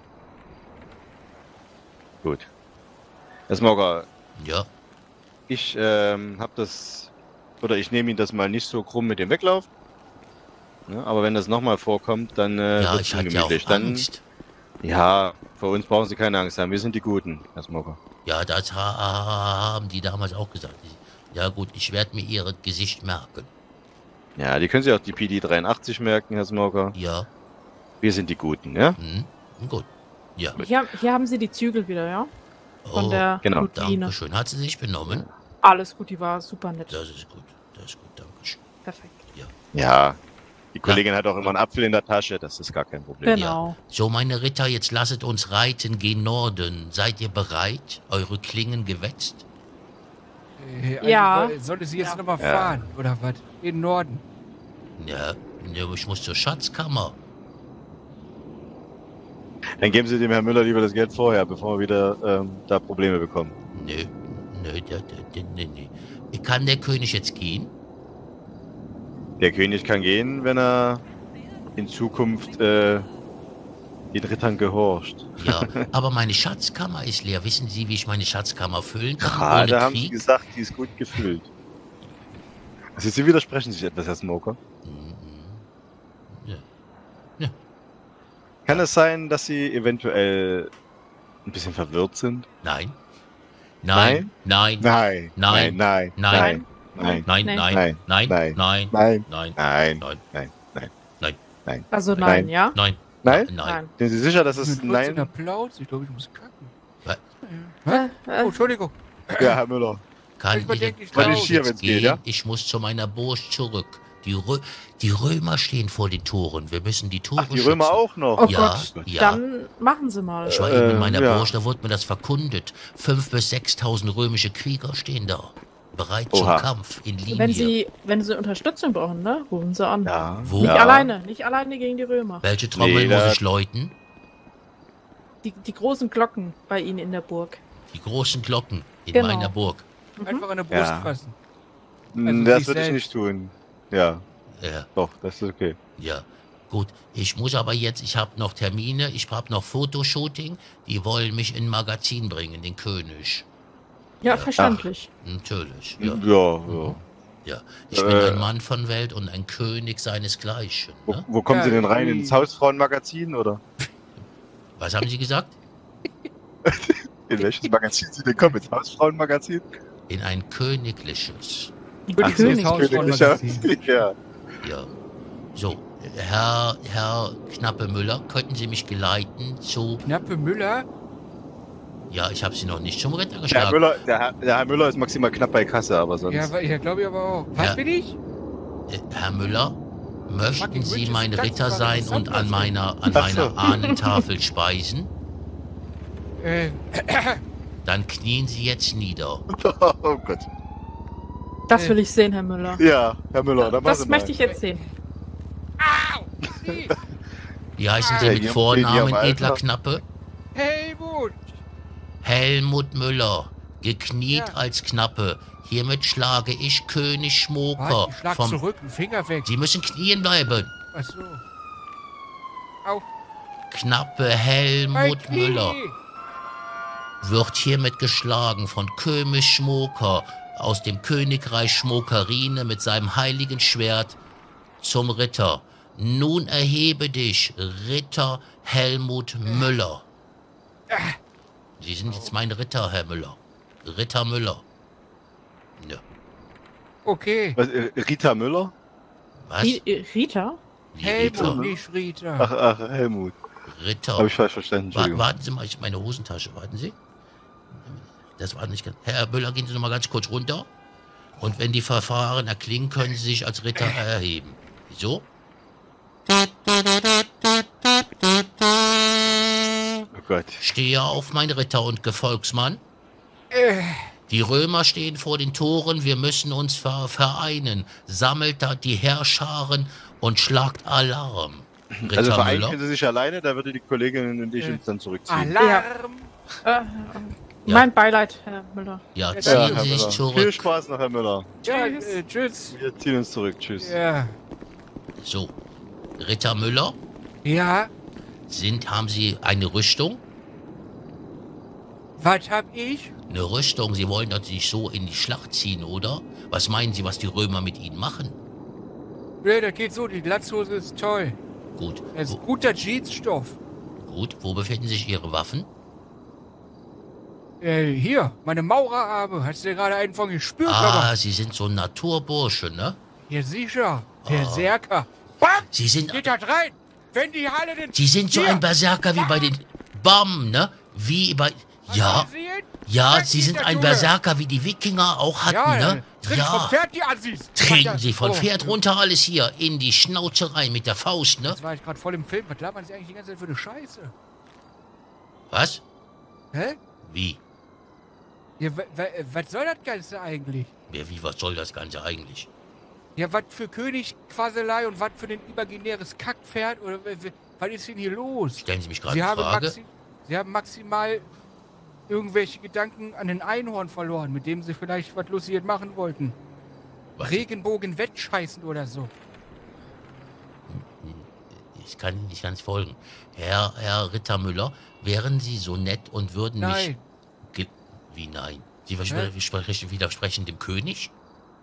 Speaker 9: Gut. Herr Smoker,
Speaker 2: Ja.
Speaker 9: ich hab das, oder ich nehme Ihnen das mal nicht so krumm mit dem Weglauf. Ne? Aber wenn das nochmal vorkommt, dann
Speaker 2: Ja,
Speaker 9: wird's
Speaker 2: ich hatte ja auch
Speaker 9: ungemütlich. Dann,
Speaker 2: Angst.
Speaker 9: ja, vor uns brauchen Sie keine Angst haben. Wir sind die Guten, Herr Smoker.
Speaker 2: Ja, das haben die damals auch gesagt. Ja gut, ich werde mir ihr Gesicht merken.
Speaker 9: Ja, die können sich auch die PD 83 merken, Herr Smoker.
Speaker 2: Ja.
Speaker 9: Wir sind die Guten, ja?
Speaker 2: Hm? Gut. Ja.
Speaker 7: Hier haben Sie die Zügel wieder, ja? Von
Speaker 2: Oh,
Speaker 7: der
Speaker 9: genau.
Speaker 7: Ludwine.
Speaker 2: Dankeschön. Hat sie sich benommen?
Speaker 7: Alles gut, die war super nett.
Speaker 2: Das ist gut. Das ist gut, Dankeschön.
Speaker 7: Perfekt.
Speaker 9: Ja. Die Kollegin hat auch immer einen Apfel in der Tasche, das ist gar kein Problem.
Speaker 7: Genau.
Speaker 2: So, meine Ritter, jetzt lasset uns reiten gen Norden. Seid ihr bereit? Eure Klingen gewetzt?
Speaker 7: Ja.
Speaker 4: Sollte sie jetzt
Speaker 7: Ja.
Speaker 4: nochmal
Speaker 9: Ja.
Speaker 4: fahren, oder was? In den Norden.
Speaker 2: Ja, ich muss zur Schatzkammer.
Speaker 9: Dann geben Sie dem Herrn Müller lieber das Geld vorher, bevor wir wieder da Probleme bekommen.
Speaker 2: Nö, Kann der König jetzt gehen?
Speaker 9: Der König kann gehen, wenn er in Zukunft den Rittern gehorcht.
Speaker 2: Ja, aber meine Schatzkammer ist leer. Wissen Sie, wie ich meine Schatzkammer füllen kann?
Speaker 9: Gerade
Speaker 2: ohne
Speaker 9: haben Sie
Speaker 2: Krieg?
Speaker 9: gesagt, die ist gut gefüllt. Also Sie widersprechen sich etwas, Herr Smoker.
Speaker 2: Ja.
Speaker 9: Kann es sein, dass Sie eventuell ein bisschen verwirrt sind?
Speaker 2: Nein. Nein. Nein.
Speaker 9: Nein.
Speaker 2: Nein.
Speaker 9: Nein.
Speaker 2: Nein.
Speaker 9: Nein.
Speaker 2: Nein.
Speaker 7: Nee.
Speaker 2: Nein. Nein.
Speaker 9: Nein.
Speaker 2: Nein.
Speaker 9: Nein.
Speaker 2: Nein.
Speaker 9: Nein.
Speaker 2: Nein.
Speaker 9: Nein.
Speaker 7: Also
Speaker 9: Nein.
Speaker 7: nein, ja?
Speaker 2: Nein.
Speaker 9: Nein?
Speaker 2: Nein.
Speaker 9: Sind Sie sicher, dass
Speaker 4: Mit
Speaker 9: es
Speaker 4: 14
Speaker 9: Nein?
Speaker 4: Applaus. Ich glaube, ich muss kacken.
Speaker 2: Was?
Speaker 4: Oh, Entschuldigung.
Speaker 9: Ja, Herr Müller.
Speaker 2: Kann
Speaker 4: Ich überdenke, ich
Speaker 2: kann
Speaker 4: glaube-
Speaker 2: ich
Speaker 9: Hier,
Speaker 2: jetzt
Speaker 9: wenn's
Speaker 2: gehen?
Speaker 9: geht, ja?
Speaker 2: Ich muss zu meiner Burg zurück. Die Römer stehen vor den Toren. Wir müssen die Tore
Speaker 9: Ach, die Römer
Speaker 2: schützen.
Speaker 9: auch noch?
Speaker 7: Oh
Speaker 2: Ja,
Speaker 7: Gott,
Speaker 2: ja.
Speaker 7: dann machen Sie mal.
Speaker 2: Ich war eben in meiner
Speaker 9: ja.
Speaker 2: Burg, da wurde mir das verkündet. 5.000 bis 6.000 römische Krieger stehen da. Bereit
Speaker 9: Oha.
Speaker 2: zum Kampf in Linie.
Speaker 7: Wenn Sie Unterstützung brauchen, ne? Rufen Sie an.
Speaker 9: Ja.
Speaker 2: Wo?
Speaker 7: Nicht
Speaker 9: Ja.
Speaker 7: alleine, nicht alleine gegen die Römer.
Speaker 2: Welche Trommel
Speaker 9: Nee, da-
Speaker 2: muss ich läuten?
Speaker 7: Die großen Glocken bei Ihnen in der Burg.
Speaker 2: Die großen Glocken in
Speaker 7: Genau.
Speaker 2: meiner Burg.
Speaker 4: Einfach an der Brust
Speaker 9: Ja.
Speaker 4: fassen.
Speaker 9: Das
Speaker 4: Also
Speaker 9: würde
Speaker 4: sich
Speaker 9: ich
Speaker 4: selbst.
Speaker 9: nicht tun. Ja,
Speaker 2: Ja,
Speaker 9: doch, das ist okay.
Speaker 2: ja. Gut, ich muss aber jetzt, ich habe noch Termine, ich habe noch Fotoshooting. Die wollen mich in ein Magazin bringen, den König.
Speaker 7: Ja, verständlich.
Speaker 2: Natürlich, ja.
Speaker 9: Ja.
Speaker 2: Ja, ich bin ein Mann von Welt und ein König seinesgleichen.
Speaker 9: Wo,
Speaker 2: Ne?
Speaker 9: wo kommen
Speaker 4: Ja,
Speaker 9: Sie denn rein?
Speaker 4: die-
Speaker 9: Ins Hausfrauenmagazin oder?
Speaker 2: Was haben Sie gesagt?
Speaker 9: In welches Magazin Sie denn kommen? Ins Hausfrauenmagazin?
Speaker 2: In ein königliches.
Speaker 7: Die
Speaker 9: Ach so,
Speaker 7: König.
Speaker 4: Haus-
Speaker 9: Königlicher. Ja.
Speaker 2: Ja. So, Herr Knappe Müller, könnten Sie mich geleiten zu...
Speaker 4: Knappe Müller?
Speaker 2: Ja, ich habe Sie noch nicht zum Ritter
Speaker 9: Der
Speaker 2: geschlagen.
Speaker 9: Herr, Müller, der Herr Müller ist maximal knapp bei Kasse, aber sonst.
Speaker 4: Ja, glaube ich aber auch. Was
Speaker 2: Ja.
Speaker 4: bin ich?
Speaker 2: Herr Müller, möchten
Speaker 4: Fucking
Speaker 2: Sie
Speaker 4: Witches,
Speaker 2: mein
Speaker 4: ganz
Speaker 2: Ritter
Speaker 4: klar
Speaker 2: sein und an
Speaker 4: interessant,
Speaker 2: meiner
Speaker 9: Ach so.
Speaker 2: Ahnentafel speisen?
Speaker 4: Äh,
Speaker 2: Dann knien Sie jetzt nieder.
Speaker 9: Oh Gott.
Speaker 7: Das will ich sehen, Herr Müller.
Speaker 9: Ja, Herr Müller, dann machen
Speaker 7: Das
Speaker 9: Sie mal.
Speaker 7: möchte ich jetzt sehen.
Speaker 4: nee.
Speaker 2: Wie heißen Sie
Speaker 9: Ja,
Speaker 2: mit
Speaker 9: Ihr-
Speaker 2: Vornamen,
Speaker 9: Ihr- Ihr-
Speaker 2: edler Knappe?
Speaker 4: Helmut!
Speaker 2: Helmut Müller, gekniet
Speaker 4: Ja.
Speaker 2: als Knappe. Hiermit schlage ich König Schmoker
Speaker 4: Warte, ich schlag
Speaker 2: vom...
Speaker 4: zurück, einen Finger weg.
Speaker 2: Sie müssen knien bleiben.
Speaker 4: Achso. Au.
Speaker 2: Knappe
Speaker 4: Mein
Speaker 2: Helmut
Speaker 4: Knie.
Speaker 2: Müller wird hiermit geschlagen von König Schmoker aus dem Königreich Schmokerine mit seinem heiligen Schwert zum Ritter. Nun erhebe dich, Ritter Helmut Müller. Sie sind jetzt mein Ritter, Herr Müller. Ritter Müller. Ja.
Speaker 4: Okay.
Speaker 9: Was, Rita Müller?
Speaker 2: Was?
Speaker 7: Rita?
Speaker 2: Die
Speaker 4: Helmut,
Speaker 2: Ritter?
Speaker 4: nicht Rita.
Speaker 9: Ach, Helmut.
Speaker 2: Ritter.
Speaker 9: Habe ich falsch verstanden, Entschuldigung.
Speaker 2: Warten Sie mal, ich meine Hosentasche, warten Sie. Das war nicht ganz... Herr Müller, gehen Sie noch mal ganz kurz runter. Und wenn die Verfahren erklingen, können sie sich als Ritter erheben. Wieso?
Speaker 9: Oh Gott.
Speaker 2: Stehe auf, mein Ritter und Gefolgsmann. Die Römer stehen vor den Toren, wir müssen uns vereinen. Sammelt da die Heerscharen und schlagt Alarm. Ritter
Speaker 9: Also vereinen
Speaker 2: Müller.
Speaker 9: können sie sich alleine, da würde die Kollegin und ich uns dann zurückziehen.
Speaker 4: Alarm!
Speaker 7: Äh, Mein Beileid, Herr Müller.
Speaker 2: Ja,
Speaker 9: Ja,
Speaker 2: ziehen
Speaker 9: Herr
Speaker 2: Sie sich
Speaker 9: Müller. Viel
Speaker 2: zurück.
Speaker 9: Spaß noch, Herr Müller.
Speaker 4: Ja,
Speaker 7: Tschüss.
Speaker 4: tschüss.
Speaker 9: Wir ziehen uns zurück. Tschüss.
Speaker 4: Ja.
Speaker 2: So, Ritter Müller,
Speaker 4: Ja,
Speaker 2: haben Sie eine Rüstung?
Speaker 4: was hab ich?
Speaker 2: Eine Rüstung, Sie wollen natürlich so in die Schlacht ziehen, oder? Was meinen Sie, was die Römer mit Ihnen machen?
Speaker 4: Ja, das geht so, die Latzhose ist toll.
Speaker 2: Gut,
Speaker 4: Das ist guter Jeansstoff.
Speaker 2: wo befinden sich Ihre Waffen?
Speaker 4: Hier, meine Maurerarme. Hast du dir gerade einen von gespürt?
Speaker 2: Ah, Sie sind so ein Naturbursche, ne?
Speaker 4: Ja, sicher. Berserker. Bam!
Speaker 2: Sie sind,
Speaker 4: Geht das rein! Wenn die Halle den...
Speaker 2: Sie sind so
Speaker 4: Hier.
Speaker 2: ein Berserker wie bei den Bam, ne? Wie bei... Ja,
Speaker 4: Hast du gesehen?
Speaker 2: ja,
Speaker 4: Zeig
Speaker 2: Sie
Speaker 4: ihn,
Speaker 2: sind
Speaker 4: der
Speaker 2: ein
Speaker 4: Junge.
Speaker 2: Berserker wie die Wikinger auch hatten,
Speaker 4: Ja,
Speaker 2: ne?
Speaker 4: trink vom Pferd die Assis.
Speaker 2: Treten Sie von
Speaker 4: Oh,
Speaker 2: Pferd runter, alles hier, in die Schnauze rein mit der Faust, ne?
Speaker 4: Jetzt war ich gerade voll im Film. Was labern Sie eigentlich die ganze Zeit für eine Scheiße?
Speaker 2: Was?
Speaker 4: Hä?
Speaker 2: Wie?
Speaker 4: Ja, was soll das Ganze eigentlich?
Speaker 2: Ja, wie, was soll das Ganze eigentlich?
Speaker 4: Ja, was für König-Quaselei und was für ein imaginäres Kackpferd? Oder was ist denn hier los?
Speaker 2: Stellen Sie mich gerade
Speaker 4: Sie
Speaker 2: die
Speaker 4: haben,
Speaker 2: Frage?
Speaker 4: Sie haben maximal irgendwelche Gedanken an den Einhorn verloren, mit dem Sie vielleicht was Lustiges machen wollten.
Speaker 2: Was?
Speaker 4: Regenbogen wettscheißen oder so.
Speaker 2: Ich kann Ihnen nicht ganz folgen. Herr Ritter Müller, wären Sie so nett und würden
Speaker 4: Nein.
Speaker 2: mich... Wie nein? Sie widersprechen dem König?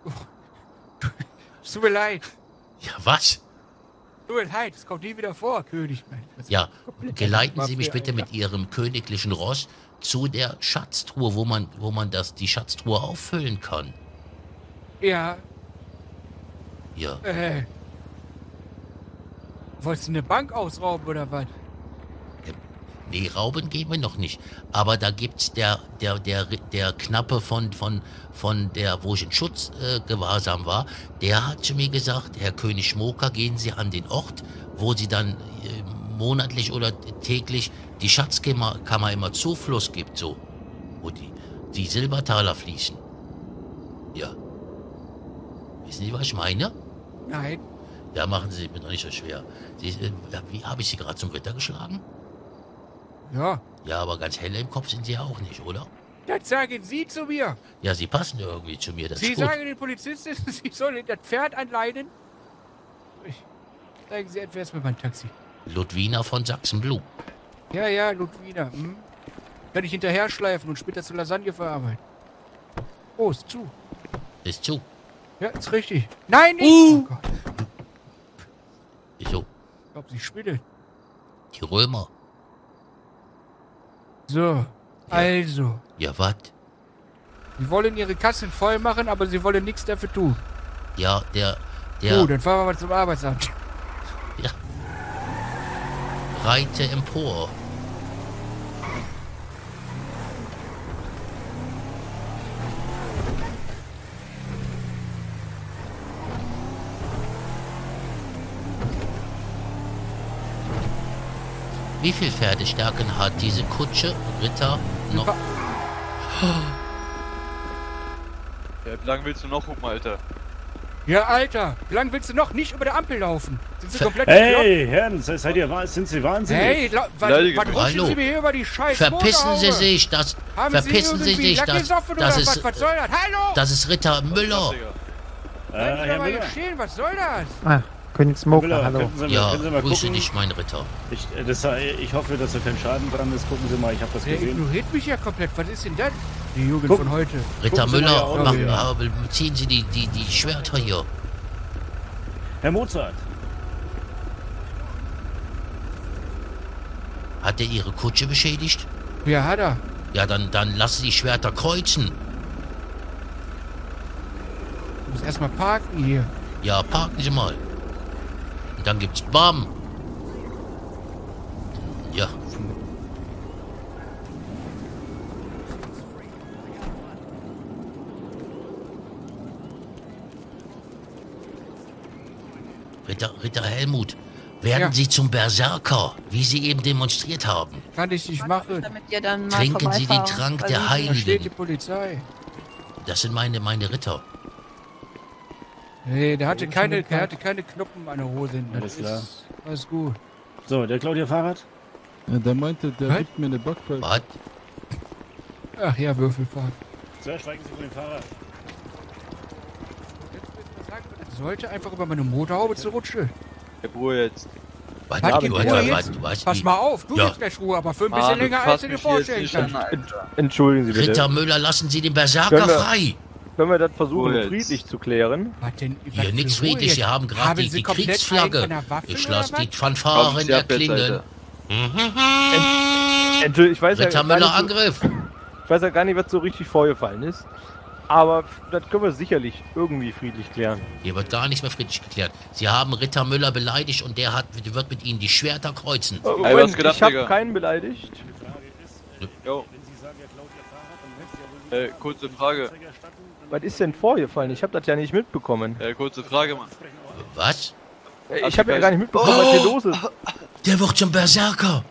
Speaker 4: Es tut mir leid.
Speaker 2: Ja, was?
Speaker 4: Tut mir leid, es kommt nie wieder vor, König.
Speaker 2: Ja, geleiten Sie mich
Speaker 4: Mafia,
Speaker 2: bitte mit Ihrem königlichen Ross zu der Schatztruhe, wo man die Schatztruhe auffüllen kann.
Speaker 4: Ja,
Speaker 2: Ja,
Speaker 4: wolltest du eine Bank ausrauben oder was?
Speaker 2: nee, rauben gehen wir noch nicht. Aber da gibt's der Knappe von der, wo ich in Schutzgewahrsam war, der hat zu mir gesagt, Herr König Schmoker, gehen Sie an den Ort, wo Sie dann monatlich oder täglich die Schatzkammer immer Zufluss gibt, so. Wo die Silbertaler fließen. Ja. Wissen Sie, was ich meine?
Speaker 4: Nein.
Speaker 2: Ja, machen Sie mir doch nicht so schwer. Wie habe ich Sie gerade zum Ritter geschlagen?
Speaker 4: Ja,
Speaker 2: Ja, aber ganz helle im Kopf sind Sie ja auch nicht, oder?
Speaker 4: das sagen Sie zu mir.
Speaker 2: Ja, Sie passen irgendwie zu mir, das
Speaker 4: Sie
Speaker 2: ist gut.
Speaker 4: sagen den Polizisten, Sie sollen das Pferd anleinen. Sagen Sie etwas mit meinem Taxi.
Speaker 2: Ludwina von Sachsen-Blum.
Speaker 4: Ja, Ludwina. Hm? Kann ich hinterher schleifen und später zur Lasagne verarbeiten. Oh, ist zu.
Speaker 2: Ist zu.
Speaker 4: Ja, ist richtig. Nein, nicht. Oh Gott.
Speaker 2: Wieso?
Speaker 4: Ich glaube, Sie spinnen.
Speaker 2: Die Römer.
Speaker 4: So, also.
Speaker 2: Ja, was?
Speaker 4: Sie wollen Ihre Kassen voll machen, aber Sie wollen nichts dafür tun.
Speaker 2: Ja, der
Speaker 4: Dann fahren wir mal zum Arbeitsamt.
Speaker 2: reite empor. Wie viel Pferdestärken hat diese Kutsche, Ritter, noch?
Speaker 5: Ja, wie lange willst du noch hupen, Alter?
Speaker 4: Ja, Alter, wie lange willst du noch nicht über der Ampel laufen? Sind Sie komplett
Speaker 10: Hey, Herren, seid ihr sind Sie wahnsinnig?
Speaker 4: Hey, was rutschen
Speaker 2: Hallo.
Speaker 4: Sie mir hier über die Scheiße?
Speaker 2: Verpissen Sie sich, verpissen Sie sich, das ist,
Speaker 4: Was soll das? Hallo!
Speaker 2: das ist Ritter Müller.
Speaker 4: Bleiben Sie
Speaker 10: Herr
Speaker 4: doch mal hier
Speaker 10: Müller,
Speaker 4: stehen, was soll das?
Speaker 3: Ah, König Smoker,
Speaker 10: Müller,
Speaker 3: hallo.
Speaker 2: Ja,
Speaker 10: können Sie mal
Speaker 2: grüße
Speaker 10: gucken?
Speaker 2: dich, mein Ritter.
Speaker 10: Ich hoffe, dass da kein Schaden dran ist. Gucken Sie mal, ich habe das
Speaker 4: Der
Speaker 10: gesehen.
Speaker 4: ignoriert mich ja komplett. Was ist denn das? Die Jugend
Speaker 10: Guck.
Speaker 4: von heute.
Speaker 2: Ritter
Speaker 10: Gucken Sie mal
Speaker 2: Müller,
Speaker 10: hier auch
Speaker 2: ziehen Sie die Schwerter hier.
Speaker 10: Herr Mozart,
Speaker 2: Hat er Ihre Kutsche beschädigt?
Speaker 4: Ja, hat er.
Speaker 2: Ja, dann lassen Sie die Schwerter kreuzen.
Speaker 4: Du musst erstmal parken hier.
Speaker 2: Ja, parken Sie mal. Und dann gibt's Bam. Ja. Ritter Helmut, werden
Speaker 4: Ja.
Speaker 2: Sie zum Berserker, wie Sie eben demonstriert haben.
Speaker 4: Kann ich nicht machen.
Speaker 7: Damit ihr dann mal
Speaker 2: Trinken Sie den
Speaker 7: vorbeifahren,
Speaker 2: Trank
Speaker 7: weil
Speaker 2: der
Speaker 7: sie-
Speaker 4: Da steht die
Speaker 2: Heiligen.
Speaker 4: Polizei.
Speaker 2: Das sind meine Ritter.
Speaker 4: Nee, der hatte keine Knoppen an der Hose. Das
Speaker 10: Alles klar.
Speaker 4: ist alles gut.
Speaker 10: So, der klaut ihr Fahrrad?
Speaker 3: Der meinte, der
Speaker 4: Was?
Speaker 3: gibt mir eine Backpfeife.
Speaker 2: Was?
Speaker 4: Ach ja, Würfelfahrt.
Speaker 10: So, steigen Sie von dem Fahrrad.
Speaker 4: Jetzt willst du mir sagen, das sollte einfach über meine Motorhaube zu rutschen.
Speaker 5: Ich Ruhe jetzt.
Speaker 2: Was?
Speaker 4: Halt die
Speaker 2: Du
Speaker 4: Ruhe jetzt.
Speaker 2: weißt
Speaker 4: Pass
Speaker 2: wie?
Speaker 4: mal auf, du
Speaker 2: Ja.
Speaker 4: jetzt gleich Ruhe, aber für ein bisschen
Speaker 5: Mann,
Speaker 4: länger, als du dir vorstellen kannst.
Speaker 11: Entschuldigen Sie bitte.
Speaker 2: Ritter Müller, lassen Sie den Berserker
Speaker 11: Können wir-
Speaker 2: frei.
Speaker 11: Können wir das versuchen,
Speaker 5: Ruhe jetzt.
Speaker 11: friedlich zu klären?
Speaker 4: Was denn?
Speaker 2: Hier
Speaker 4: Was
Speaker 2: nichts
Speaker 4: für Ruhe
Speaker 2: friedlich,
Speaker 4: jetzt?
Speaker 2: Sie haben gerade
Speaker 4: Haben
Speaker 2: die
Speaker 4: Sie komplett
Speaker 2: Kriegsflagge.
Speaker 4: einen an der Waffe
Speaker 2: Ich
Speaker 4: oder
Speaker 2: lasse
Speaker 4: was?
Speaker 2: die
Speaker 5: Kaufen
Speaker 2: Fanfaren
Speaker 5: Sie ab jetzt,
Speaker 2: erklingen.
Speaker 5: Alter.
Speaker 11: Entschuldigung, ich weiß,
Speaker 2: Ritter
Speaker 11: ja
Speaker 2: Müller,
Speaker 11: gar nicht,
Speaker 2: Angriff.
Speaker 11: ich weiß ja gar nicht, was so richtig vorgefallen ist. Aber das können wir sicherlich irgendwie friedlich klären.
Speaker 2: Hier wird gar nicht mehr friedlich geklärt. Sie haben Ritter Müller beleidigt und der wird mit Ihnen die Schwerter kreuzen.
Speaker 5: Ey,
Speaker 11: Moment,
Speaker 5: was geht ab,
Speaker 11: ich habe
Speaker 5: Digga?
Speaker 11: keinen beleidigt.
Speaker 5: Jo. Kurze Frage.
Speaker 11: Was ist denn vorgefallen? Ich habe das ja nicht mitbekommen.
Speaker 5: Kurze Frage, Mann.
Speaker 2: Was?
Speaker 11: Ich habe ja gar nicht mitbekommen, was hier los ist.
Speaker 2: Der wird zum Berserker.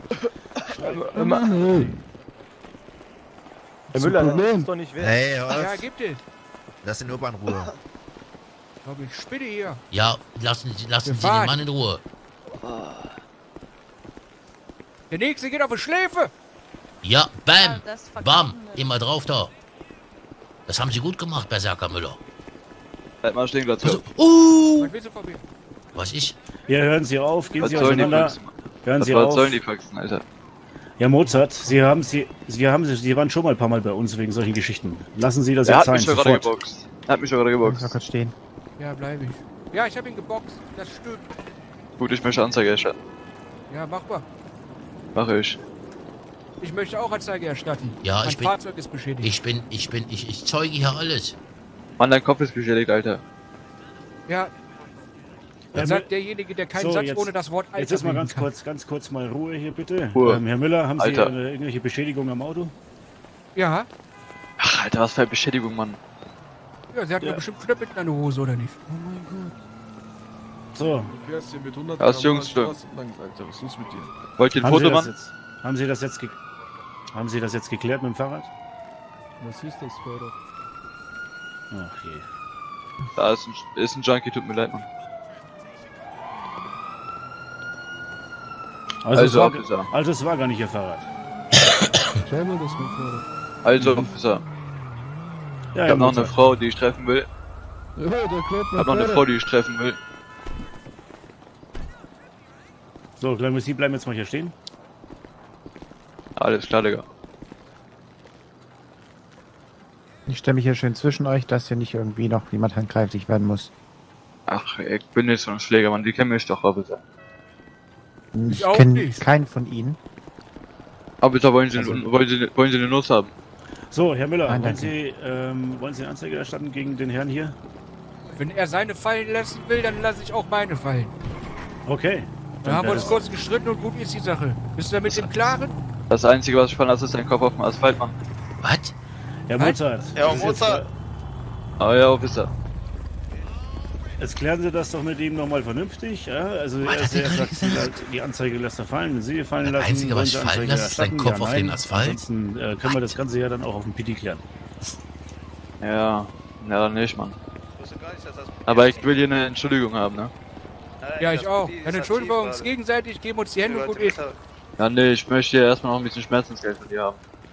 Speaker 11: Herr Müller, das ist doch nicht wert.
Speaker 12: Hey,
Speaker 4: Ja,
Speaker 12: hör auf.
Speaker 4: gibt es.
Speaker 12: Lass den Opa in Ruhe.
Speaker 4: Komm, ich spinne hier.
Speaker 2: Ja, lassen Sie
Speaker 4: Wir
Speaker 2: den
Speaker 4: fahren.
Speaker 2: Mann in Ruhe.
Speaker 4: Der nächste geht auf die Schläfe.
Speaker 2: Ja,
Speaker 7: Ja,
Speaker 2: bam,
Speaker 7: das
Speaker 2: bam,
Speaker 7: Verkaufene.
Speaker 2: immer drauf da. Das haben Sie gut gemacht, Berserker Müller.
Speaker 5: Halt mal stehen, Glatz.
Speaker 2: Also,
Speaker 4: Was willst du von mir?
Speaker 2: was ich?
Speaker 10: Ja, hören Sie auf, gehen
Speaker 5: Was
Speaker 10: Sie
Speaker 5: sollen die
Speaker 10: auseinander.
Speaker 5: Faxen, Mann?
Speaker 10: Hören Sie
Speaker 5: Was
Speaker 10: auf.
Speaker 5: sollen die Faxen, Alter?
Speaker 10: Ja, Mozart, Sie waren schon mal ein paar Mal bei uns wegen solchen Geschichten. Lassen Sie das
Speaker 5: Er
Speaker 10: jetzt
Speaker 5: hat
Speaker 10: sein,
Speaker 5: mich schon gerade
Speaker 10: sofort.
Speaker 5: geboxt. Er hat mich schon gerade geboxt.
Speaker 11: Gerade stehen.
Speaker 4: Ja, bleib ich. Ja, ich habe ihn geboxt. Das stimmt.
Speaker 5: Gut, ich möchte Anzeige erstatten.
Speaker 4: Ja, mach mal.
Speaker 5: Mache ich.
Speaker 4: Ich möchte auch Anzeige erstatten.
Speaker 2: Ja,
Speaker 4: mein
Speaker 2: ich bin-
Speaker 4: Fahrzeug ist beschädigt.
Speaker 2: Ich zeuge hier alles.
Speaker 5: Mann, dein Kopf ist beschädigt, Alter.
Speaker 4: Ja. Dann sagt derjenige, der keinen
Speaker 10: So,
Speaker 4: Satz
Speaker 10: jetzt-
Speaker 4: ohne das Wort Alter
Speaker 10: Jetzt ist mal
Speaker 4: bilden
Speaker 10: ganz kurz mal Ruhe hier bitte.
Speaker 5: Ruhe.
Speaker 10: Herr Müller, haben Sie
Speaker 5: Alter.
Speaker 10: irgendwelche Beschädigung am Auto?
Speaker 4: Ja.
Speaker 5: Ach, Alter, was für eine Beschädigung, Mann.
Speaker 4: Ja, sie hat
Speaker 10: Ja.
Speaker 4: doch bestimmt Knöpfe in der Hose, oder nicht?
Speaker 3: Oh mein Gott.
Speaker 10: So,
Speaker 5: Was, Jungs, du? Wollt ihr ein
Speaker 10: haben
Speaker 5: Foto
Speaker 10: Sie, das
Speaker 5: machen?
Speaker 10: jetzt, haben Sie das jetzt geklärt mit dem Fahrrad?
Speaker 3: Was ist das Fahrrad?
Speaker 10: Ach je.
Speaker 5: Da ist ein Junkie, tut mir leid, Mann. Also, Officer.
Speaker 10: Also es war gar nicht Ihr Fahrrad.
Speaker 3: Schau mal, das ist mein Fahrrad.
Speaker 5: Also, Officer.
Speaker 10: Ja,
Speaker 5: Ich hab noch eine
Speaker 10: Mozart.
Speaker 5: Frau, die ich treffen will.
Speaker 3: Ja, der klaut
Speaker 5: Ich
Speaker 3: mein
Speaker 5: hab noch eine
Speaker 3: Fahrrad.
Speaker 5: Frau, die ich treffen will.
Speaker 10: So, klein, Sie bleiben jetzt mal hier stehen.
Speaker 5: Alles klar, Digga.
Speaker 11: Ich stelle mich hier schön zwischen euch, dass hier nicht irgendwie noch jemand handgreiflich werden muss.
Speaker 5: Ach, ich bin nicht so ein Schläger, Mann. Die kennen mich doch, Officer.
Speaker 11: Ich
Speaker 4: auch
Speaker 11: kenne
Speaker 4: nicht.
Speaker 11: keinen von ihnen.
Speaker 5: Officer, wollen Sie eine Nuss haben?
Speaker 10: So, Herr Müller,
Speaker 11: Nein,
Speaker 10: wollen
Speaker 11: danke.
Speaker 10: Sie eine Anzeige erstatten gegen den Herrn hier?
Speaker 4: Wenn er seine fallen lassen will, dann lasse ich auch meine fallen.
Speaker 10: Okay.
Speaker 4: Da haben wir uns kurz gestritten und gut ist die Sache. Bist du damit im Klaren?
Speaker 5: Das Einzige, was ich fallen lasse, ist dein Kopf auf dem Asphalt, Mann.
Speaker 2: Was?
Speaker 10: Herr Mozart.
Speaker 12: Ja,
Speaker 10: das ist
Speaker 12: Mozart.
Speaker 5: Aber ja, Officer.
Speaker 10: Jetzt klären Sie das doch mit ihm nochmal vernünftig. Ja? Also
Speaker 2: Was hat
Speaker 10: er
Speaker 2: er
Speaker 10: sagt,
Speaker 2: gerade gesagt?
Speaker 10: die Anzeige lässt er fallen. Wenn Sie fallen
Speaker 2: Das
Speaker 10: lassen,
Speaker 2: Einzige, was
Speaker 10: wollen
Speaker 2: ich
Speaker 10: Sie
Speaker 2: fallen
Speaker 10: Anzeige
Speaker 2: lasse, ist dein
Speaker 10: erstatten?
Speaker 2: Kopf
Speaker 10: Ja,
Speaker 2: auf den
Speaker 10: nein.
Speaker 2: Asphalt.
Speaker 10: Ansonsten können wir das Ganze ja dann auch auf dem PD klären.
Speaker 5: Ja, dann nicht, Mann. Aber ich will hier eine Entschuldigung haben, ne?
Speaker 4: Ja, ich auch. Dann entschuldigen wir uns gegenseitig, geben uns die Hände und gut ist.
Speaker 5: Ja, nee, ich möchte hier erstmal noch ein bisschen Schmerzensgeld von dir haben.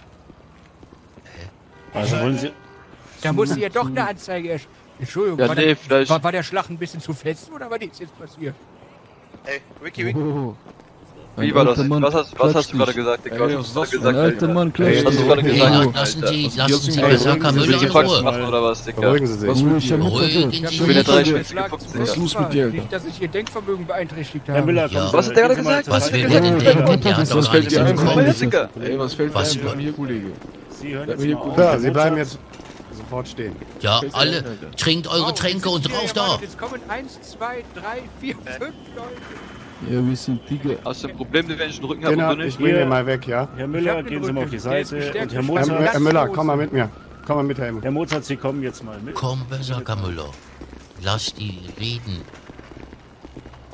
Speaker 10: Also wollen Sie...
Speaker 4: Da muss sie ja doch eine Anzeige erst. Entschuldigung,
Speaker 5: Ja,
Speaker 4: war,
Speaker 5: nee, vielleicht...
Speaker 4: war der Schlag ein bisschen zu fest oder was ist jetzt passiert?
Speaker 12: Ey, Wiki.
Speaker 3: Oh.
Speaker 5: Wie war das? Was hast du gerade gesagt, Digga? Was hast du gerade
Speaker 3: Ein
Speaker 5: gesagt,
Speaker 3: alter
Speaker 5: Alter?
Speaker 3: Mann
Speaker 5: Was
Speaker 3: klatscht.
Speaker 5: hast du gerade
Speaker 2: Hey,
Speaker 5: gesagt?
Speaker 2: lassen
Speaker 5: Alter?
Speaker 2: Sie Berserker Müller
Speaker 5: Willst du
Speaker 2: in
Speaker 5: Faxen
Speaker 2: Ruhe.
Speaker 5: machen oder was, Digga?
Speaker 10: Beruhigen Sie sich.
Speaker 3: Was will ich damit
Speaker 2: Beruhigen
Speaker 3: verdienen?
Speaker 2: Sie
Speaker 5: Ich bin ja
Speaker 2: sich.
Speaker 5: 3
Speaker 4: Der
Speaker 5: Stunden
Speaker 4: Schlag
Speaker 5: geboxt,
Speaker 4: ist
Speaker 5: Digga.
Speaker 3: Was los mit dir, Alter?
Speaker 4: Nicht, dass ich ihr Denkvermögen beeinträchtigt
Speaker 10: Herr
Speaker 4: habe.
Speaker 10: Müller,
Speaker 2: Ja.
Speaker 10: kommen
Speaker 5: Was
Speaker 10: Sie-
Speaker 5: hat der gerade
Speaker 10: gehen Sie mal
Speaker 5: gesagt?
Speaker 10: zur
Speaker 2: Was
Speaker 10: Seite.
Speaker 2: will der denn denken? Der hat doch gar nichts
Speaker 5: Komm
Speaker 2: bekommen.
Speaker 5: her, Digga.
Speaker 3: Ey, was fällt
Speaker 2: Was-
Speaker 3: dir ein hier, Kollege?
Speaker 10: Sie hören
Speaker 3: Bleib
Speaker 10: jetzt
Speaker 3: mir
Speaker 10: mal
Speaker 3: hier
Speaker 10: auf.
Speaker 3: gut.
Speaker 10: Herr Mozart.
Speaker 3: jetzt sofort stehen.
Speaker 2: Ja, alle, trinkt eure
Speaker 4: Oh,
Speaker 2: Tränke und
Speaker 4: jetzt sind
Speaker 2: drauf
Speaker 4: wir ja
Speaker 2: da.
Speaker 4: mal- Jetzt kommen 1, 2, 3, 4, 5 Leute.
Speaker 3: Ja, wir sind Tiger.
Speaker 5: Hast du ein Problem, wenn ich den Rücken habe und du nicht?
Speaker 10: bring den mal
Speaker 3: weg, ja?
Speaker 10: Herr
Speaker 4: Ich
Speaker 10: Müller,
Speaker 4: hab den
Speaker 10: gehen Sie mal auf die
Speaker 4: Rücken. Der ist
Speaker 10: Seite.
Speaker 4: gestärkt
Speaker 10: Und Herr
Speaker 4: durch
Speaker 10: Mozart,
Speaker 4: Herr Müller, komm mal
Speaker 3: mit mir. Komm mal mit, Helmut.
Speaker 10: Herr Mozart, Sie kommen jetzt mal mit.
Speaker 2: Komm, Berserker Müller. Lass die reden.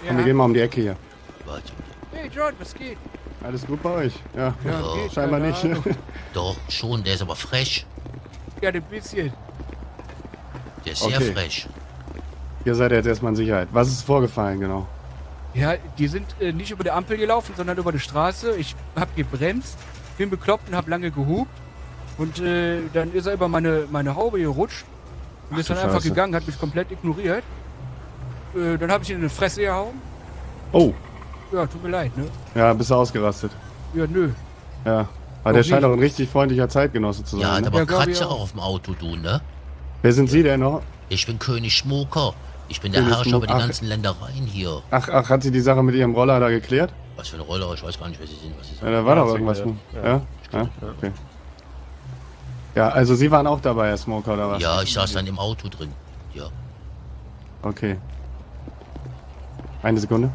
Speaker 13: Komm, wir gehen mal um die Ecke hier.
Speaker 2: Warte.
Speaker 4: Hey John, was geht?
Speaker 13: Alles gut bei euch? Ja,
Speaker 4: Ja, geht,
Speaker 13: scheinbar
Speaker 4: keine
Speaker 13: nicht.
Speaker 4: Ahnung.
Speaker 2: Doch, schon, der ist aber frech.
Speaker 4: Ja, ein bisschen.
Speaker 2: Der ist sehr
Speaker 13: Okay.
Speaker 2: frech.
Speaker 13: Ihr seid jetzt erstmal in Sicherheit. Was ist vorgefallen, genau?
Speaker 4: Ja, die sind nicht über die Ampel gelaufen, sondern über die Straße. Ich hab gebremst, bin bekloppt und hab lange gehupt. Und dann ist er über meine Haube gerutscht. Und ist
Speaker 13: du
Speaker 4: dann einfach
Speaker 13: Scheiße.
Speaker 4: gegangen, hat mich komplett ignoriert. Dann habe ich ihn in die Fresse gehauen.
Speaker 13: Oh,
Speaker 4: Ja, tut mir leid, ne?
Speaker 13: ja, bist du ausgerastet.
Speaker 4: Ja, nö.
Speaker 13: Ja. Aber der scheint auch ein richtig freundlicher Zeitgenosse zu sein.
Speaker 2: Ja, hat
Speaker 13: ne?
Speaker 2: aber
Speaker 4: Ja, glaub ich
Speaker 2: Kratzer
Speaker 4: auch.
Speaker 2: auf dem Auto, du, ne?
Speaker 13: Wer sind Sie denn noch?
Speaker 2: Ich bin König Schmucker. Ich bin der
Speaker 13: König
Speaker 2: Herrscher über die
Speaker 13: Schmuck- ach.
Speaker 2: ganzen Ländereien hier.
Speaker 13: Ach, hat sie die Sache mit ihrem Roller da geklärt?
Speaker 2: Was für eine Rolle, ich weiß gar nicht, wer sie sind. Was ist
Speaker 13: Ja, da war
Speaker 10: Ja,
Speaker 13: doch
Speaker 10: hat
Speaker 13: irgendwas.
Speaker 10: sie
Speaker 13: Ja? Ja? Okay. Ja, also Sie waren auch dabei, Herr Smoker, oder was?
Speaker 2: Ja, ich saß dann im Auto drin. Ja.
Speaker 13: Okay. Eine Sekunde.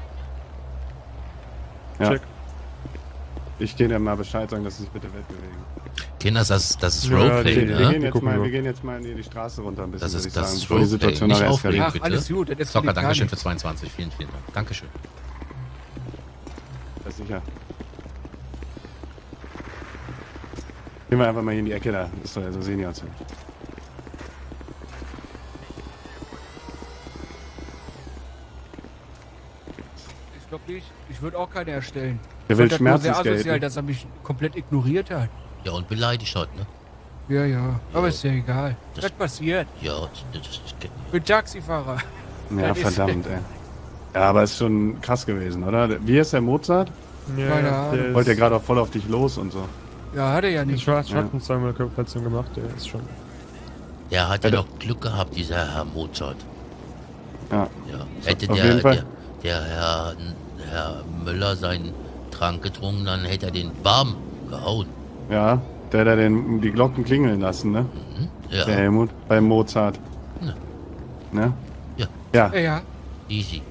Speaker 13: Ja.
Speaker 10: Check.
Speaker 13: Ich gehe dir mal Bescheid sagen, dass Sie sich bitte wegbewegen.
Speaker 2: Kinders, das ist
Speaker 10: Ja,
Speaker 2: Roleplay,
Speaker 10: die-
Speaker 13: Wir,
Speaker 2: ne?
Speaker 13: gehen jetzt
Speaker 10: gucken
Speaker 13: mal,
Speaker 10: nur.
Speaker 13: wir gehen jetzt mal die Straße runter ein bisschen,
Speaker 2: Das ist-
Speaker 13: würde ich
Speaker 2: das
Speaker 13: sagen,
Speaker 2: ist
Speaker 13: bevor die
Speaker 2: Roleplay,
Speaker 13: Situation
Speaker 2: nicht
Speaker 13: noch
Speaker 2: aufregen.
Speaker 13: eskaliert.
Speaker 4: Ach, alles gut. Das ist
Speaker 14: Zocker, danke schön
Speaker 4: nicht.
Speaker 14: für 22. Vielen, vielen Dank. Dankeschön.
Speaker 13: Ja, sicher. Gehen wir einfach mal hier in die Ecke da. Ist doch so Senior.
Speaker 4: Ich glaube nicht. Ich würde auch keine erstellen.
Speaker 13: Der will
Speaker 4: Ich fand das nur sehr
Speaker 13: Schmerzensgeld,
Speaker 4: asozial,
Speaker 13: ne?
Speaker 4: dass er mich komplett ignoriert hat.
Speaker 2: Ja, und beleidigt hat, ne?
Speaker 4: Ja, ja. Aber ist ja egal. Das passiert.
Speaker 2: Ja, das ist...
Speaker 4: Ich bin Taxifahrer.
Speaker 13: Ja,
Speaker 4: Das ist-
Speaker 13: verdammt, ey. Ja, aber ist schon krass gewesen, oder? Wie ist der Mozart?
Speaker 4: Keine Ahnung.
Speaker 13: Wollte ja gerade auch voll auf dich los und so.
Speaker 4: Ja, hat er ja nicht.
Speaker 10: Ich hatte zweimal Körperverletzung gemacht, der ist schon.
Speaker 2: Der hat ja noch Glück gehabt, dieser Herr Mozart.
Speaker 13: Ja.
Speaker 2: Ja. Hätte
Speaker 13: Auf jeden
Speaker 2: der,
Speaker 13: Fall.
Speaker 2: der Herr Müller seinen Trank getrunken, dann hätte er den Bam gehauen.
Speaker 13: Ja, der hat die Glocken klingeln lassen, ne?
Speaker 2: Ja.
Speaker 13: Der Helmut, beim Mozart.
Speaker 2: Ja.
Speaker 13: Ne?
Speaker 2: Ja.
Speaker 13: Ja.
Speaker 4: Ja.
Speaker 2: Easy.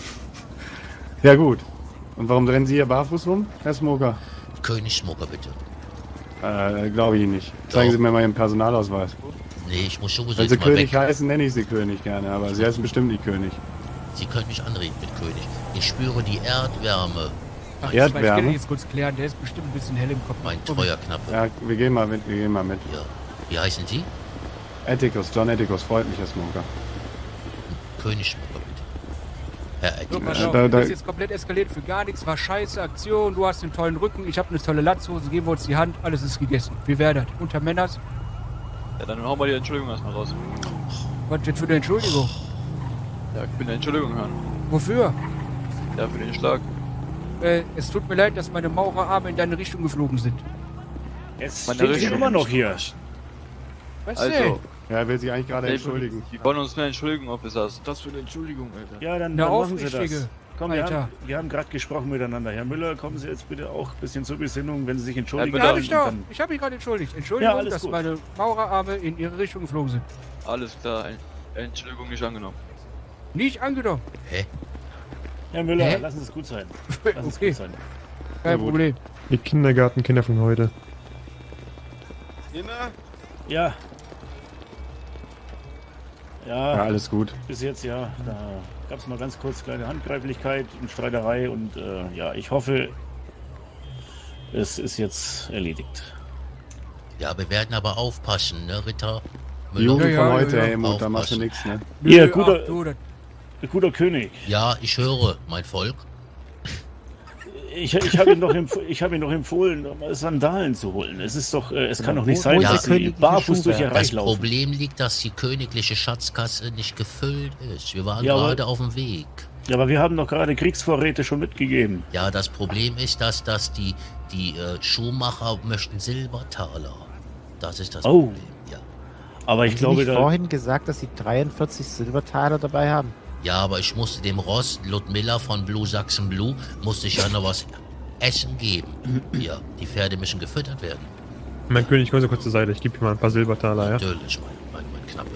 Speaker 13: Ja, gut. Und warum rennen Sie hier barfuß rum, Herr Smoker?
Speaker 2: König Smoker, bitte.
Speaker 13: Glaube ich Ihnen nicht. Zeigen
Speaker 2: Doch.
Speaker 13: Sie mir mal Ihren Personalausweis.
Speaker 2: Nee, ich muss sowieso
Speaker 13: Wenn Sie
Speaker 2: jetzt mal
Speaker 13: König
Speaker 2: weg.
Speaker 13: heißen, nenne ich Sie König gerne, aber Sie heißen bestimmt nicht König.
Speaker 2: Sie können mich anreden mit König. Ich spüre die Erdwärme.
Speaker 4: Ach,
Speaker 13: Erdwärme?
Speaker 4: Ich kann den jetzt kurz klären. Der ist bestimmt ein bisschen hell im Kopf.
Speaker 2: Mein treuer Knappe.
Speaker 13: Ja, wir gehen mal mit,
Speaker 2: Ja. Wie heißen Sie?
Speaker 13: Atticus, John Atticus, freut mich, Herr Smoker.
Speaker 2: König Smoker, bitte. Herr
Speaker 4: So,
Speaker 2: Atticus.
Speaker 4: pass auf,
Speaker 13: da-
Speaker 4: das ist jetzt komplett eskaliert für gar nichts. War scheiße Aktion. Du hast einen tollen Rücken. Ich habe eine tolle Latzhose. Geben wir uns die Hand. Alles ist gegessen. Wie wäre das? Unter Männers?
Speaker 5: Ja, dann hauen wir die Entschuldigung erstmal raus.
Speaker 4: Was wird für eine Entschuldigung?
Speaker 5: Ja, ich will eine Entschuldigung hören.
Speaker 4: Wofür?
Speaker 5: Ja, für den Schlag.
Speaker 4: Es tut mir leid, dass meine Maurerarme in deine Richtung geflogen sind.
Speaker 10: Jetzt
Speaker 5: Meine
Speaker 10: steht sie
Speaker 5: Richtung.
Speaker 10: immer noch hier.
Speaker 4: Was denn?
Speaker 5: Also,
Speaker 13: Ja, er will sich eigentlich gerade entschuldigen.
Speaker 5: die wollen uns eine Entschuldigung, Officer.
Speaker 14: Das für eine Entschuldigung, Alter.
Speaker 10: Ja, dann,
Speaker 4: Eine
Speaker 10: dann machen Sie
Speaker 4: aufrichtige.
Speaker 10: das. Komm, wir
Speaker 4: Alter.
Speaker 10: haben gerade gesprochen miteinander. Herr Müller, kommen Sie jetzt bitte auch ein bisschen zur Besinnung, wenn Sie sich entschuldigen.
Speaker 5: Ja,
Speaker 4: Ja,
Speaker 5: bitte.
Speaker 4: ich doch. Ich habe mich gerade entschuldigt.
Speaker 10: Ja,
Speaker 4: Entschuldigung,
Speaker 10: alles
Speaker 4: dass
Speaker 10: gut.
Speaker 4: meine Maurerarme in ihre Richtung geflogen sind.
Speaker 5: Alles klar, Entschuldigung nicht angenommen.
Speaker 4: Nicht angenommen.
Speaker 2: Hä?
Speaker 10: Herr Müller,
Speaker 4: Hä?
Speaker 10: lassen Sie es gut sein. Lassen Sie es
Speaker 4: Okay,
Speaker 10: gut sein.
Speaker 4: kein Problem.
Speaker 10: Die Kindergartenkinder von heute.
Speaker 9: Kinder?
Speaker 10: Ja.
Speaker 13: Ja,
Speaker 10: Ja,
Speaker 13: alles gut.
Speaker 10: bis jetzt ja. Da gab es mal ganz kurz kleine Handgreiflichkeit und Streiterei und ja, ich hoffe, es ist jetzt erledigt.
Speaker 2: Ja, wir werden aber aufpassen, ne, Ritter?
Speaker 13: Die Jugend
Speaker 4: Ja, ja,
Speaker 13: von heute,
Speaker 4: ja, ja.
Speaker 13: Helmut, da machst du
Speaker 2: Aufpassen.
Speaker 13: nichts, ne?
Speaker 10: Ihr
Speaker 4: Nö,
Speaker 10: guter,
Speaker 4: ach, du, das-
Speaker 10: guter König.
Speaker 2: Ja, ich höre, mein Volk.
Speaker 10: Ich habe ihm, hab ihm noch empfohlen, Sandalen zu holen. Es ist doch, es kann doch nicht sein,
Speaker 2: ist der
Speaker 10: dass sie
Speaker 2: königliche
Speaker 10: barfuß durch ihr
Speaker 2: Das
Speaker 10: Reich laufen.
Speaker 2: Problem liegt, dass die königliche Schatzkasse nicht gefüllt ist. Wir waren
Speaker 10: Ja, aber-
Speaker 2: gerade auf dem Weg.
Speaker 10: Ja, aber wir haben doch gerade Kriegsvorräte schon mitgegeben.
Speaker 2: Ja, das Problem ist, dass die Schuhmacher möchten Silbertaler. Das ist das
Speaker 10: Oh.
Speaker 2: Problem. Ja.
Speaker 10: Aber ich glaube,
Speaker 15: da vorhin gesagt, dass sie 43 Silbertaler dabei haben.
Speaker 2: Ja, aber ich musste dem Ross Ludmilla von Blue Sachsen Blue, musste ich ja noch was essen geben. Ja, die Pferde müssen gefüttert werden.
Speaker 10: Mein König, komm so kurz zur Seite. Ich gebe dir mal ein paar Silbertaler, ja?
Speaker 2: Natürlich, mein Knappe.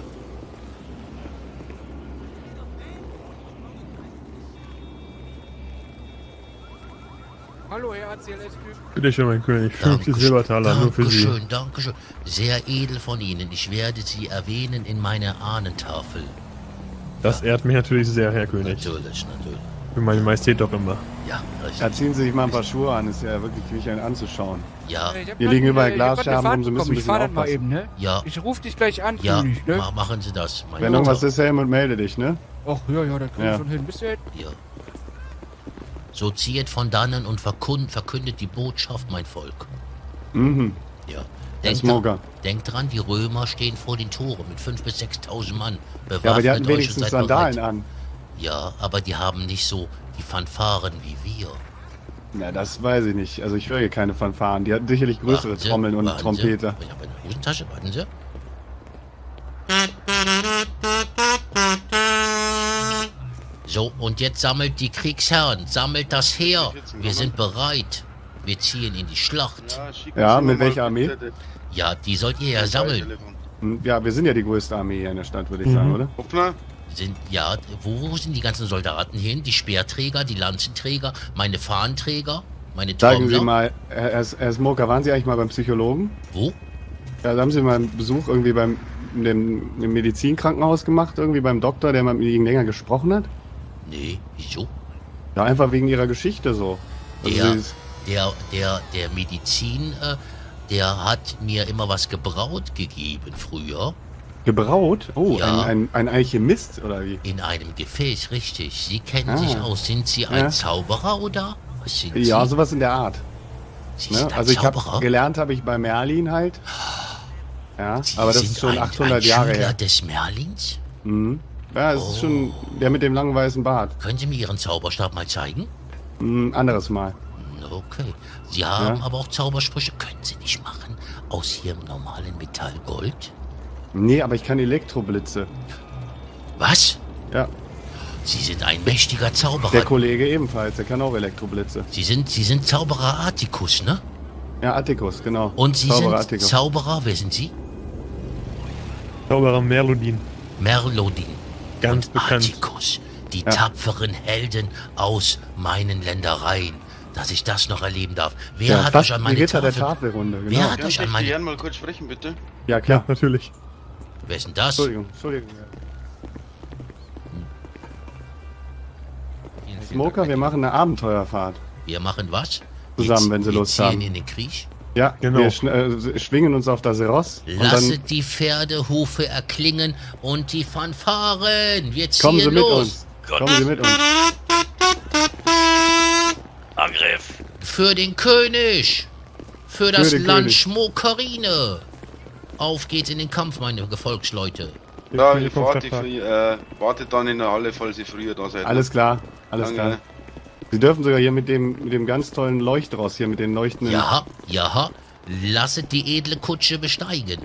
Speaker 4: Hallo, Herr ACLS-Typ.
Speaker 10: Bitte schön, mein König. 50 Silbertaler, nur für Sie.
Speaker 2: Dankeschön, Dankeschön. Sehr edel von Ihnen. Ich werde Sie erwähnen in meiner Ahnentafel.
Speaker 10: Das ehrt mich natürlich sehr, Herr König.
Speaker 2: Natürlich, natürlich.
Speaker 16: Für meine Majestät doch immer.
Speaker 2: Ja, richtig.
Speaker 13: Da ziehen Sie sich mal ein paar Schuhe an, ist ja wirklich nicht ein anzuschauen.
Speaker 2: Ja.
Speaker 13: Hier liegen überall Glasscherben rum, Sie müssen ein
Speaker 4: Ich fahr
Speaker 13: bisschen
Speaker 4: dann mal
Speaker 13: aufpassen.
Speaker 4: eben, ne?
Speaker 2: Ja.
Speaker 4: Ich ruf dich gleich an,
Speaker 2: Ja,
Speaker 4: König, ne?
Speaker 2: machen Sie das. Mein
Speaker 13: Wenn
Speaker 2: Mutter.
Speaker 13: irgendwas ist, Helmut, melde dich, ne?
Speaker 4: Ach, ja, da komm
Speaker 13: Ja.
Speaker 4: ich schon hin. Bis jetzt.
Speaker 2: Ja. So ziehet von dannen und verkündet die Botschaft, mein Volk.
Speaker 13: Mhm.
Speaker 2: Ja.
Speaker 13: Herr Smoker.
Speaker 2: Denkt dran, die Römer stehen vor den Toren mit 5.000 bis 6.000 Mann.
Speaker 13: Ja, aber die hatten
Speaker 2: Bewaffnet euch und
Speaker 13: wenigstens
Speaker 2: seid
Speaker 13: Sandalen
Speaker 2: bereit.
Speaker 13: an.
Speaker 2: Ja, aber die haben nicht so die Fanfaren wie wir.
Speaker 13: Na, das weiß ich nicht. Also ich höre hier keine Fanfaren. Die hatten sicherlich größere
Speaker 2: Warten Sie,
Speaker 13: Trommeln und
Speaker 2: warten Sie.
Speaker 13: Trompeter.
Speaker 2: Ich habe eine Hosentasche, warten Sie. So, und jetzt sammelt die Kriegsherren, sammelt das Heer. Wir sind bereit. Wir ziehen in die Schlacht.
Speaker 13: Ja, mit welcher Armee?
Speaker 2: Ja, die sollt ihr ja sammeln.
Speaker 13: Ja, wir sind ja die größte Armee hier in der Stadt, würde ich sagen, oder?
Speaker 2: Ja, wo sind die ganzen Soldaten hin? Die Speerträger, die Lanzenträger, meine Fahnenträger, meine
Speaker 13: Sagen
Speaker 2: Trommler?
Speaker 13: Sie mal, Herr Smoker, waren Sie eigentlich mal beim Psychologen?
Speaker 2: Wo?
Speaker 13: Ja, da haben Sie mal einen Besuch irgendwie im Medizinkrankenhaus gemacht, irgendwie beim Doktor, der mal mit Ihnen länger gesprochen hat?
Speaker 2: Nee, wieso?
Speaker 13: Ja, einfach wegen Ihrer Geschichte so. Also
Speaker 2: Der Medizin, der hat mir immer was gebraut gegeben früher.
Speaker 13: Gebraut? Oh,
Speaker 2: Ja.
Speaker 13: ein Alchemist oder wie?
Speaker 2: In einem Gefäß, richtig. Sie kennen
Speaker 13: Ah.
Speaker 2: sich aus. Sind Sie ein
Speaker 13: Ja.
Speaker 2: Zauberer oder? Was sind
Speaker 13: Ja,
Speaker 2: Sie?
Speaker 13: sowas in der Art.
Speaker 2: Sie sind ein
Speaker 13: Also ich habe
Speaker 2: Zauberer?
Speaker 13: gelernt, habe ich bei Merlin halt. Ja,
Speaker 2: Sie
Speaker 13: aber das
Speaker 2: sind
Speaker 13: ist schon
Speaker 2: ein
Speaker 13: 800 Jahre
Speaker 2: Schüler
Speaker 13: her.
Speaker 2: des Merlins?
Speaker 13: Mhm. Ja, es ist schon der mit dem langen weißen Bart.
Speaker 2: Können Sie mir Ihren Zauberstab mal zeigen?
Speaker 13: Anderes Mal.
Speaker 2: Okay. Sie haben aber auch Zaubersprüche. Können Sie nicht machen aus Ihrem normalen Metall Gold?
Speaker 13: Nee, aber ich kann Elektroblitze.
Speaker 2: Was?
Speaker 13: Ja.
Speaker 2: Sie sind ein mächtiger Zauberer.
Speaker 13: Der Kollege ebenfalls, der kann auch Elektroblitze.
Speaker 2: Sie sind Zauberer Atticus, ne?
Speaker 13: Ja, Atticus, genau.
Speaker 2: Und Sie
Speaker 13: Zauberer
Speaker 2: sind
Speaker 13: Atticus.
Speaker 2: Zauberer, wer sind Sie?
Speaker 16: Zauberer Merlodin.
Speaker 2: Merlodin.
Speaker 16: Ganz
Speaker 2: und
Speaker 16: bekannt.
Speaker 2: Atticus, die tapferen Helden aus meinen Ländereien. Dass ich das noch erleben darf. Wer hat
Speaker 13: fast
Speaker 2: euch an
Speaker 13: die
Speaker 2: meine
Speaker 13: Ritter der
Speaker 2: Tafel...
Speaker 13: Tafelrunde, genau.
Speaker 2: Wer hat euch an meine...
Speaker 17: mal kurz sprechen, bitte?
Speaker 13: Ja, klar.
Speaker 16: Ja, natürlich.
Speaker 2: Wer ist denn das?
Speaker 13: Entschuldigung. Smoker, wir machen eine Abenteuerfahrt.
Speaker 2: Wir machen was?
Speaker 13: Zusammen, wenn Sie Lust
Speaker 2: ziehen
Speaker 13: haben.
Speaker 2: in den Krieg?
Speaker 13: Ja,
Speaker 16: Genau.
Speaker 13: wir schwingen uns auf das Ross. Und dann
Speaker 2: Lasset die Pferdehufe erklingen und die Fanfaren. Wir ziehen
Speaker 13: kommen Sie mit
Speaker 2: los.
Speaker 13: uns. Kommen Sie mit uns.
Speaker 2: Angriff. Für den König. Für das
Speaker 13: den
Speaker 2: Land
Speaker 13: König.
Speaker 2: Schmokarine. Auf geht's in den Kampf, meine Gefolgsleute.
Speaker 17: Ja, ich wartet dann in der Halle, falls ihr früher da seid.
Speaker 13: Alles klar, alles
Speaker 17: Danke.
Speaker 13: klar. Sie dürfen sogar hier mit dem ganz tollen Leuchtross hier, mit den leuchtenden...
Speaker 2: Ja, ja. Lasset die edle Kutsche besteigen.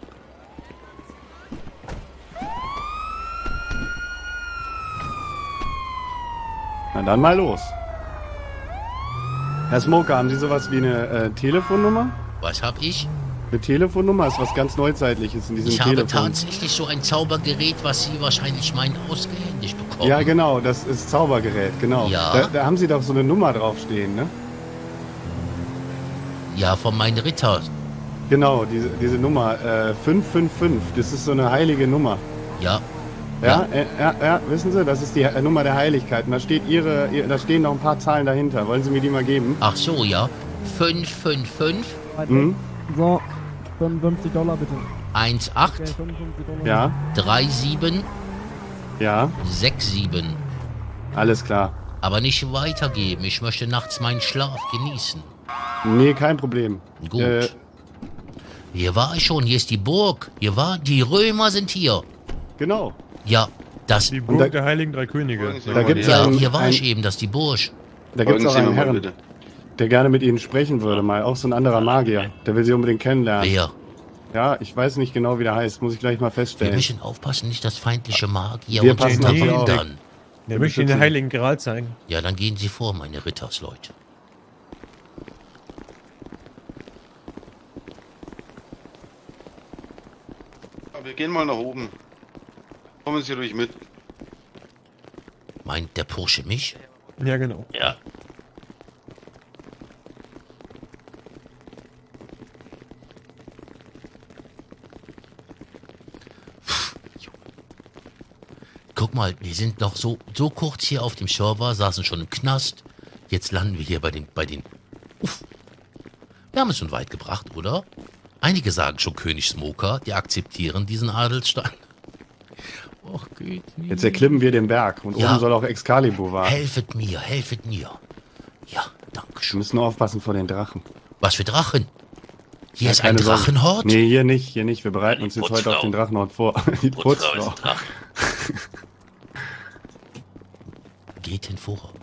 Speaker 13: Na dann mal los. Herr Smoker, haben Sie sowas wie eine Telefonnummer?
Speaker 2: Was hab ich?
Speaker 13: Eine Telefonnummer ist was ganz Neuzeitliches in diesem
Speaker 2: Ich habe
Speaker 13: Telefon.
Speaker 2: tatsächlich so ein Zaubergerät, was Sie wahrscheinlich meinen ausgehändigt bekommen.
Speaker 13: Ja, genau, das ist Zaubergerät, genau.
Speaker 2: Ja.
Speaker 13: Da haben Sie doch so eine Nummer draufstehen, ne?
Speaker 2: Ja, von meinen Ritter.
Speaker 13: Genau, diese Nummer 555, das ist so eine heilige Nummer.
Speaker 2: Ja.
Speaker 13: Ja, wissen Sie, das ist die Nummer der Heiligkeit. Und da steht da stehen noch ein paar Zahlen dahinter. Wollen Sie mir die mal geben?
Speaker 2: Ach so, ja. 555
Speaker 3: So, $55 bitte.
Speaker 2: 18
Speaker 3: Okay, $55.
Speaker 13: Ja.
Speaker 2: 37
Speaker 13: Ja.
Speaker 2: 67.
Speaker 13: Alles klar.
Speaker 2: Aber nicht weitergeben. Ich möchte nachts meinen Schlaf genießen.
Speaker 13: Nee, kein Problem.
Speaker 2: Gut. Hier war ich schon. Hier ist die Burg. Die Römer sind hier.
Speaker 13: Genau.
Speaker 2: Ja, das...
Speaker 16: Die Burg der Heiligen Drei Könige.
Speaker 13: Da gibt's
Speaker 2: ja,
Speaker 13: einen-
Speaker 2: hier war ich
Speaker 13: ein-
Speaker 2: eben, das ist die Burg.
Speaker 13: Da gibt es auch einen Herrn, der gerne mit Ihnen sprechen würde, mal. Auch so ein anderer Magier. Der will Sie unbedingt kennenlernen.
Speaker 2: Wer?
Speaker 13: Ja, ich weiß nicht genau, wie der heißt. Muss ich gleich mal
Speaker 2: Wir
Speaker 13: feststellen.
Speaker 2: müssen aufpassen, nicht dass feindliche Magier
Speaker 13: Wir
Speaker 2: uns
Speaker 13: passen auf Sie auf.
Speaker 2: unterwandern.
Speaker 16: Der möchte Ihnen den Heiligen Gral zeigen.
Speaker 2: Ja, dann gehen Sie vor, meine Rittersleute.
Speaker 17: Wir gehen mal nach oben. Kommen Sie ruhig mit.
Speaker 2: Meint der Bursche mich?
Speaker 16: Ja, genau.
Speaker 2: Ja. guck mal, wir sind noch so kurz hier auf dem Server, saßen schon im Knast. Jetzt landen wir hier bei den... Uff. Wir haben es schon weit gebracht, oder? Einige sagen schon König Smoker, die akzeptieren diesen Adelsstand. Och, geht nicht.
Speaker 13: Jetzt erklimmen wir den Berg und
Speaker 2: Ja.
Speaker 13: oben soll auch Excalibur warten.
Speaker 2: Helfet mir, helfet mir. Ja, danke schön.
Speaker 13: Wir müssen nur aufpassen vor den Drachen.
Speaker 2: Was für Drachen? Hier
Speaker 13: Ja,
Speaker 2: ist ein
Speaker 13: keine Sorge.
Speaker 2: Drachenhort?
Speaker 13: Nee, hier nicht. Wir bereiten uns jetzt heute auf den Drachenhort vor. Die Putzfrau.
Speaker 2: Geht hinvor.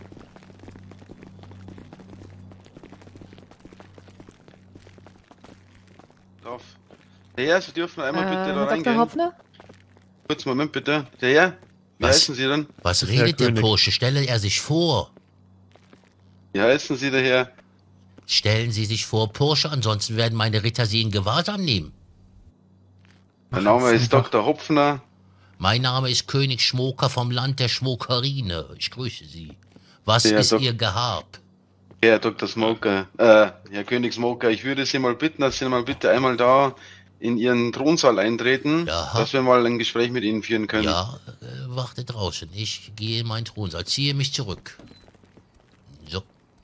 Speaker 17: Drauf. Der Herr, Sie dürfen einmal bitte da
Speaker 7: Dr.
Speaker 17: reingehen.
Speaker 7: Hoffner?
Speaker 17: Kurz, Moment bitte. Der Herr, wie
Speaker 2: Was?
Speaker 17: heißen Sie denn?
Speaker 2: Was
Speaker 17: Das ist Herr
Speaker 2: redet der
Speaker 17: König.
Speaker 2: Bursche? Stelle er sich vor.
Speaker 17: Wie heißen Sie, der Herr?
Speaker 2: Stellen Sie sich vor, Bursche, ansonsten werden meine Ritter Sie in Gewahrsam nehmen.
Speaker 17: Mein Name ist Dr. Hopfner.
Speaker 2: Mein Name ist König Schmoker vom Land der Schmokerine. Ich grüße Sie. Was
Speaker 17: Ja,
Speaker 2: ist
Speaker 17: Dok-
Speaker 2: Ihr Gehab?
Speaker 17: Herr Dr. Smoker, Herr König Smoker, ich würde Sie mal bitten, dass Sie mal bitte einmal da in Ihren Thronsaal eintreten, dass wir mal ein Gespräch mit Ihnen führen können.
Speaker 2: Ja, warte draußen. Ich gehe in meinen Thronsaal. Ziehe mich zurück. So.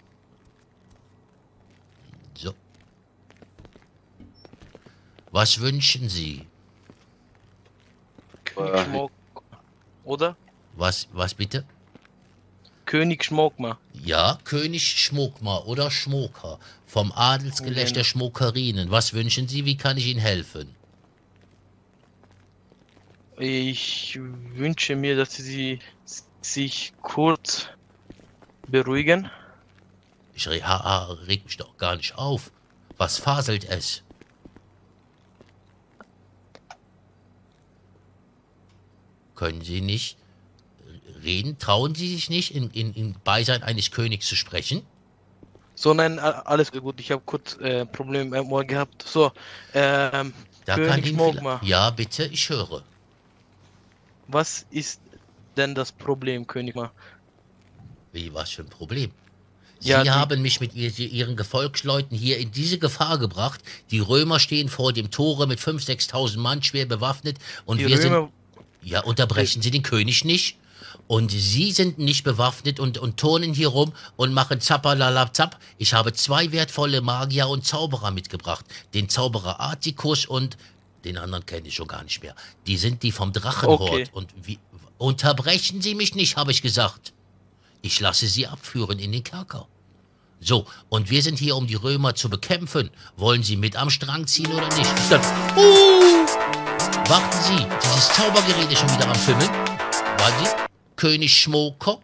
Speaker 2: So. Was wünschen Sie?
Speaker 18: König Schmuck. Oder?
Speaker 2: Was bitte?
Speaker 18: König Schmuckma.
Speaker 2: Ja, König Schmuckma oder Schmoker vom Adelsgelächt der Schmokerinen. Was wünschen Sie? Wie kann ich Ihnen helfen?
Speaker 18: Ich wünsche mir, dass Sie sich kurz beruhigen.
Speaker 2: Ich reg mich doch gar nicht auf. Was faselt es? Können Sie nicht reden? Trauen Sie sich nicht, in Beisein eines Königs zu sprechen?
Speaker 18: So, nein, alles gut. Ich habe kurz Probleme am Ohr gehabt. So,
Speaker 2: Da kann
Speaker 18: König
Speaker 2: Ihnen
Speaker 18: Schmuckma.
Speaker 2: Ja, bitte, ich höre.
Speaker 18: Was ist denn das Problem, König Ma?
Speaker 2: Wie, was für ein Problem? Sie
Speaker 18: Ja, die-
Speaker 2: haben mich mit Ihren Gefolgsleuten hier in diese Gefahr gebracht. Die Römer stehen vor dem Tore mit 5.000, 6.000 Mann schwer bewaffnet und
Speaker 18: Die
Speaker 2: wir
Speaker 18: Römer-
Speaker 2: sind... Ja, unterbrechen Sie den König nicht. Und Sie sind nicht bewaffnet und turnen hier rum und machen Zappalalapzap. Ich habe 2 wertvolle Magier und Zauberer mitgebracht. Den Zauberer Atticus und den anderen kenne ich schon gar nicht mehr. Die sind die vom Drachenhort.
Speaker 18: Okay.
Speaker 2: Und wie, unterbrechen Sie mich nicht, habe ich gesagt. Ich lasse Sie abführen in den Kerker. So, und wir sind hier, um die Römer zu bekämpfen. Wollen Sie mit am Strang ziehen oder nicht? Dann, warten Sie, dieses Zaubergerät ist schon wieder am Fimmeln. Warten Sie, König Schmoker.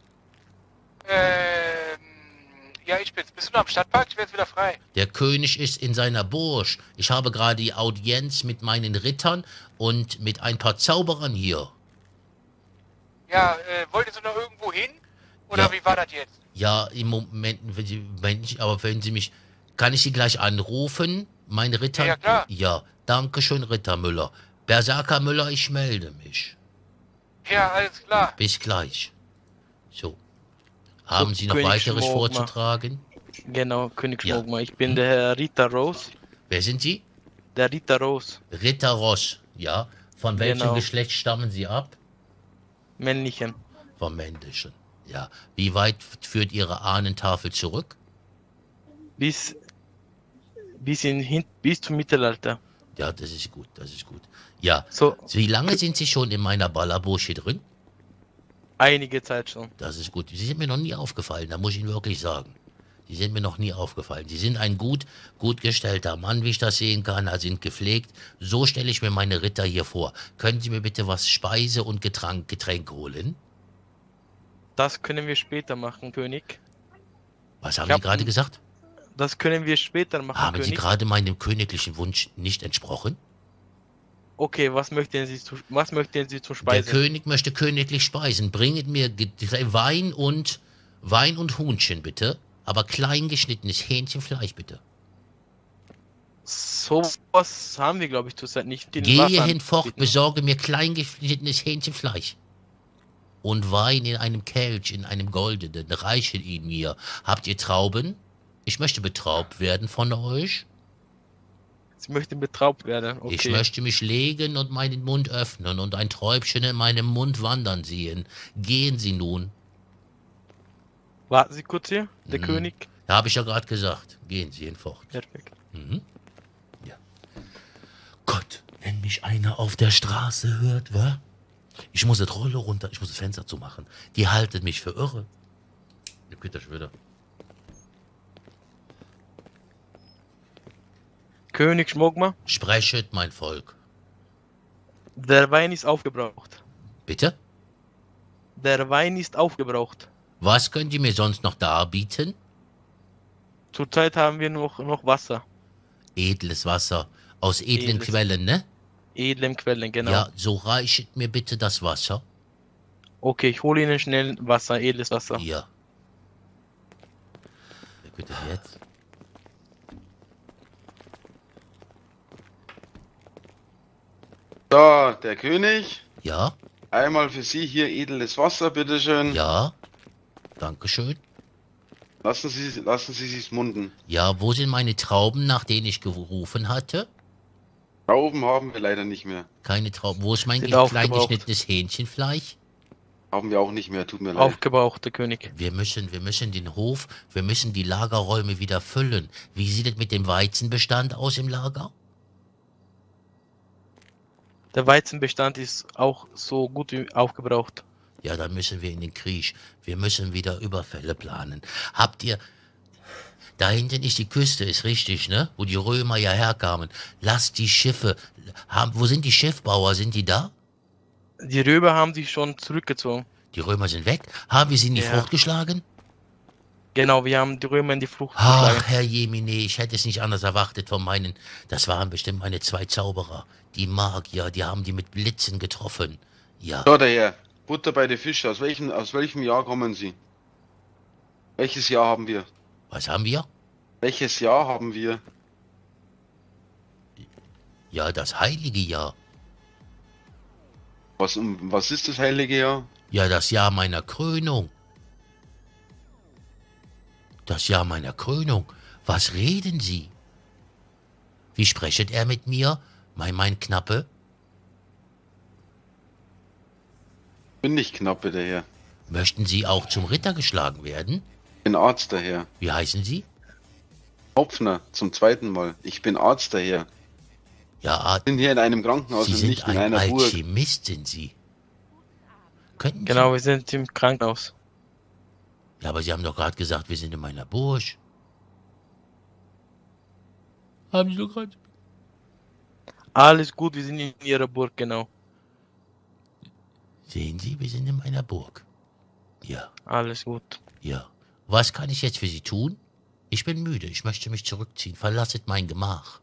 Speaker 4: Ja, ich bin's. Bist du noch am Stadtpark? Ich werde jetzt wieder frei.
Speaker 2: Der König ist in seiner Burg. Ich habe gerade die Audienz mit meinen Rittern und mit ein paar Zauberern hier.
Speaker 4: Ja, wollt ihr so noch irgendwo hin? Oder
Speaker 2: Ja.
Speaker 4: wie war das jetzt?
Speaker 2: Ja, im Moment, aber wenn Sie mich... Kann ich Sie gleich anrufen? Meine Ritter?
Speaker 4: Ja, klar.
Speaker 2: Ja, danke schön, Ritter Müller. Berserker Müller, ich melde mich.
Speaker 4: Ja, alles klar.
Speaker 2: Bis gleich. So. Haben Sie noch
Speaker 18: König
Speaker 2: weiteres
Speaker 18: Schmuckma.
Speaker 2: vorzutragen?
Speaker 18: Genau, König
Speaker 2: Ja.
Speaker 18: Schmuckma. Ich bin der Herr Ritter Rose.
Speaker 2: Wer sind Sie?
Speaker 18: Der Ritter Rose.
Speaker 2: Ritter Ross, ja. Von welchem
Speaker 18: Genau.
Speaker 2: Geschlecht stammen Sie ab?
Speaker 18: Männlichen.
Speaker 2: Vom männlichen. Ja. Wie weit führt Ihre Ahnentafel zurück?
Speaker 18: Bis zum Mittelalter.
Speaker 2: Ja, das ist gut, das ist gut. Ja.
Speaker 18: So.
Speaker 2: Wie lange sind Sie schon in meiner Ballerburg hier drin?
Speaker 18: Einige Zeit schon.
Speaker 2: Das ist gut. Sie sind mir noch nie aufgefallen, da muss ich Ihnen wirklich sagen. Sie sind mir noch nie aufgefallen. Sie sind ein gut gestellter Mann, wie ich das sehen kann. Sie sind gepflegt. So stelle ich mir meine Ritter hier vor. Können Sie mir bitte was Speise und Getränk holen?
Speaker 18: Das können wir später machen, König.
Speaker 2: Was haben Sie gerade gesagt?
Speaker 18: Das können wir später machen,
Speaker 2: Haben Sie
Speaker 18: König.
Speaker 2: gerade meinem königlichen Wunsch nicht entsprochen?
Speaker 18: Okay, was möchten Sie zu
Speaker 2: Der
Speaker 18: speisen?
Speaker 2: König möchte königlich speisen. Bringet mir Wein und Huhnchen, bitte. Aber klein geschnittenes Hähnchenfleisch, bitte.
Speaker 18: So was haben wir, glaube ich, zurzeit nicht. Den
Speaker 2: Gehe
Speaker 18: Wasser
Speaker 2: hinfort,
Speaker 18: anbieten.
Speaker 2: besorge mir klein geschnittenes Hähnchenfleisch. Und Wein in einem Kelch, in einem goldenen, reiche ihn mir. Habt ihr Trauben? Ich möchte betraubt werden von euch.
Speaker 18: Sie möchten betraubt werden. Okay.
Speaker 2: Ich möchte mich legen und meinen Mund öffnen und ein Träubchen in meinem Mund wandern sehen. Gehen Sie nun.
Speaker 18: Warten Sie kurz hier, der König.
Speaker 2: Ja, habe ich ja gerade gesagt. Gehen Sie hinfort.
Speaker 18: Perfekt.
Speaker 2: Ja. Gott, wenn mich einer auf der Straße hört, wa? Ich muss das Rolle runter, ich muss das Fenster zumachen. Die halten mich für irre. Ihr könnt das wieder.
Speaker 18: König Schmogma.
Speaker 2: Sprechet, mein Volk.
Speaker 18: Der Wein ist aufgebraucht.
Speaker 2: Bitte?
Speaker 18: Der Wein ist aufgebraucht.
Speaker 2: Was könnt ihr mir sonst noch darbieten?
Speaker 18: Zurzeit haben wir noch Wasser.
Speaker 2: Edles Wasser. Aus edlen Quellen, ne?
Speaker 18: Edlen Quellen, genau.
Speaker 2: Ja, so reichet mir bitte das Wasser.
Speaker 18: Okay, ich hole Ihnen schnell Wasser, edles Wasser.
Speaker 2: Ja. Wer könnte das jetzt?
Speaker 17: So, der König.
Speaker 2: Ja?
Speaker 17: Einmal für Sie hier edles Wasser, bitteschön.
Speaker 2: Ja. Dankeschön.
Speaker 17: Lassen Sie sich's munden.
Speaker 2: Ja, wo sind meine Trauben, nach denen ich gerufen hatte?
Speaker 17: Trauben haben wir leider nicht mehr.
Speaker 2: Keine Trauben. Wo ist mein
Speaker 18: Sind
Speaker 2: klein
Speaker 18: aufgebraucht.
Speaker 2: geschnittenes Hähnchenfleisch?
Speaker 17: Haben wir auch nicht mehr, tut mir leid.
Speaker 18: Aufgebrauchter König.
Speaker 2: Wir müssen den Hof, wir müssen die Lagerräume wieder füllen. Wie sieht es mit dem Weizenbestand aus im Lager?
Speaker 18: Der Weizenbestand ist auch so gut wie aufgebraucht.
Speaker 2: Ja, dann müssen wir in den Krieg. Wir müssen wieder Überfälle planen. Habt ihr... Da hinten ist die Küste, ist richtig, ne? Wo die Römer ja herkamen. Lasst die Schiffe... Wo sind die Schiffbauer? Sind die da?
Speaker 18: Die Römer haben sich schon zurückgezogen.
Speaker 2: Die Römer sind weg? Haben wir sie in die
Speaker 18: Ja.
Speaker 2: Flucht geschlagen?
Speaker 18: Genau, wir haben die Römer in die Flucht geschlagen.
Speaker 2: Ach, Herr Jemine, ich hätte es nicht anders erwartet von meinen... Das waren bestimmt meine 2 Zauberer. Die Magier, die haben die mit Blitzen getroffen. Ja.
Speaker 17: So, der Herr. Butter bei den Fischen. Aus welchem Jahr kommen Sie? Welches Jahr haben wir?
Speaker 2: Was haben wir?
Speaker 17: Welches Jahr haben wir?
Speaker 2: Ja, das heilige Jahr.
Speaker 17: Was ist das heilige Jahr?
Speaker 2: Ja, das Jahr meiner Krönung. Das Jahr meiner Krönung. Was reden Sie? Wie sprechet er mit mir, mein Knappe?
Speaker 17: Bin nicht Knappe, der Herr.
Speaker 2: Möchten Sie auch zum Ritter geschlagen werden?
Speaker 17: Ich bin Arzt, der Herr.
Speaker 2: Wie heißen Sie?
Speaker 17: Hopfner, zum 2. Mal. Ich bin Arzt, der Herr.
Speaker 2: Ja,
Speaker 17: Ich bin hier in einem Krankenhaus
Speaker 2: Sie
Speaker 17: und
Speaker 2: sind
Speaker 17: nicht in
Speaker 2: ein
Speaker 17: einer Burg.
Speaker 2: Alchemist, sind Sie. Könnten
Speaker 18: Genau, wir sind im Krankenhaus.
Speaker 2: Sie? Ja, aber Sie haben doch gerade gesagt, wir sind in meiner Burg. Haben Sie doch gerade...
Speaker 18: Alles gut, wir sind in Ihrer Burg, genau.
Speaker 2: Sehen Sie, wir sind in meiner Burg. Ja.
Speaker 18: Alles gut.
Speaker 2: Ja. Was kann ich jetzt für Sie tun? Ich bin müde, ich möchte mich zurückziehen. Verlasset mein Gemach.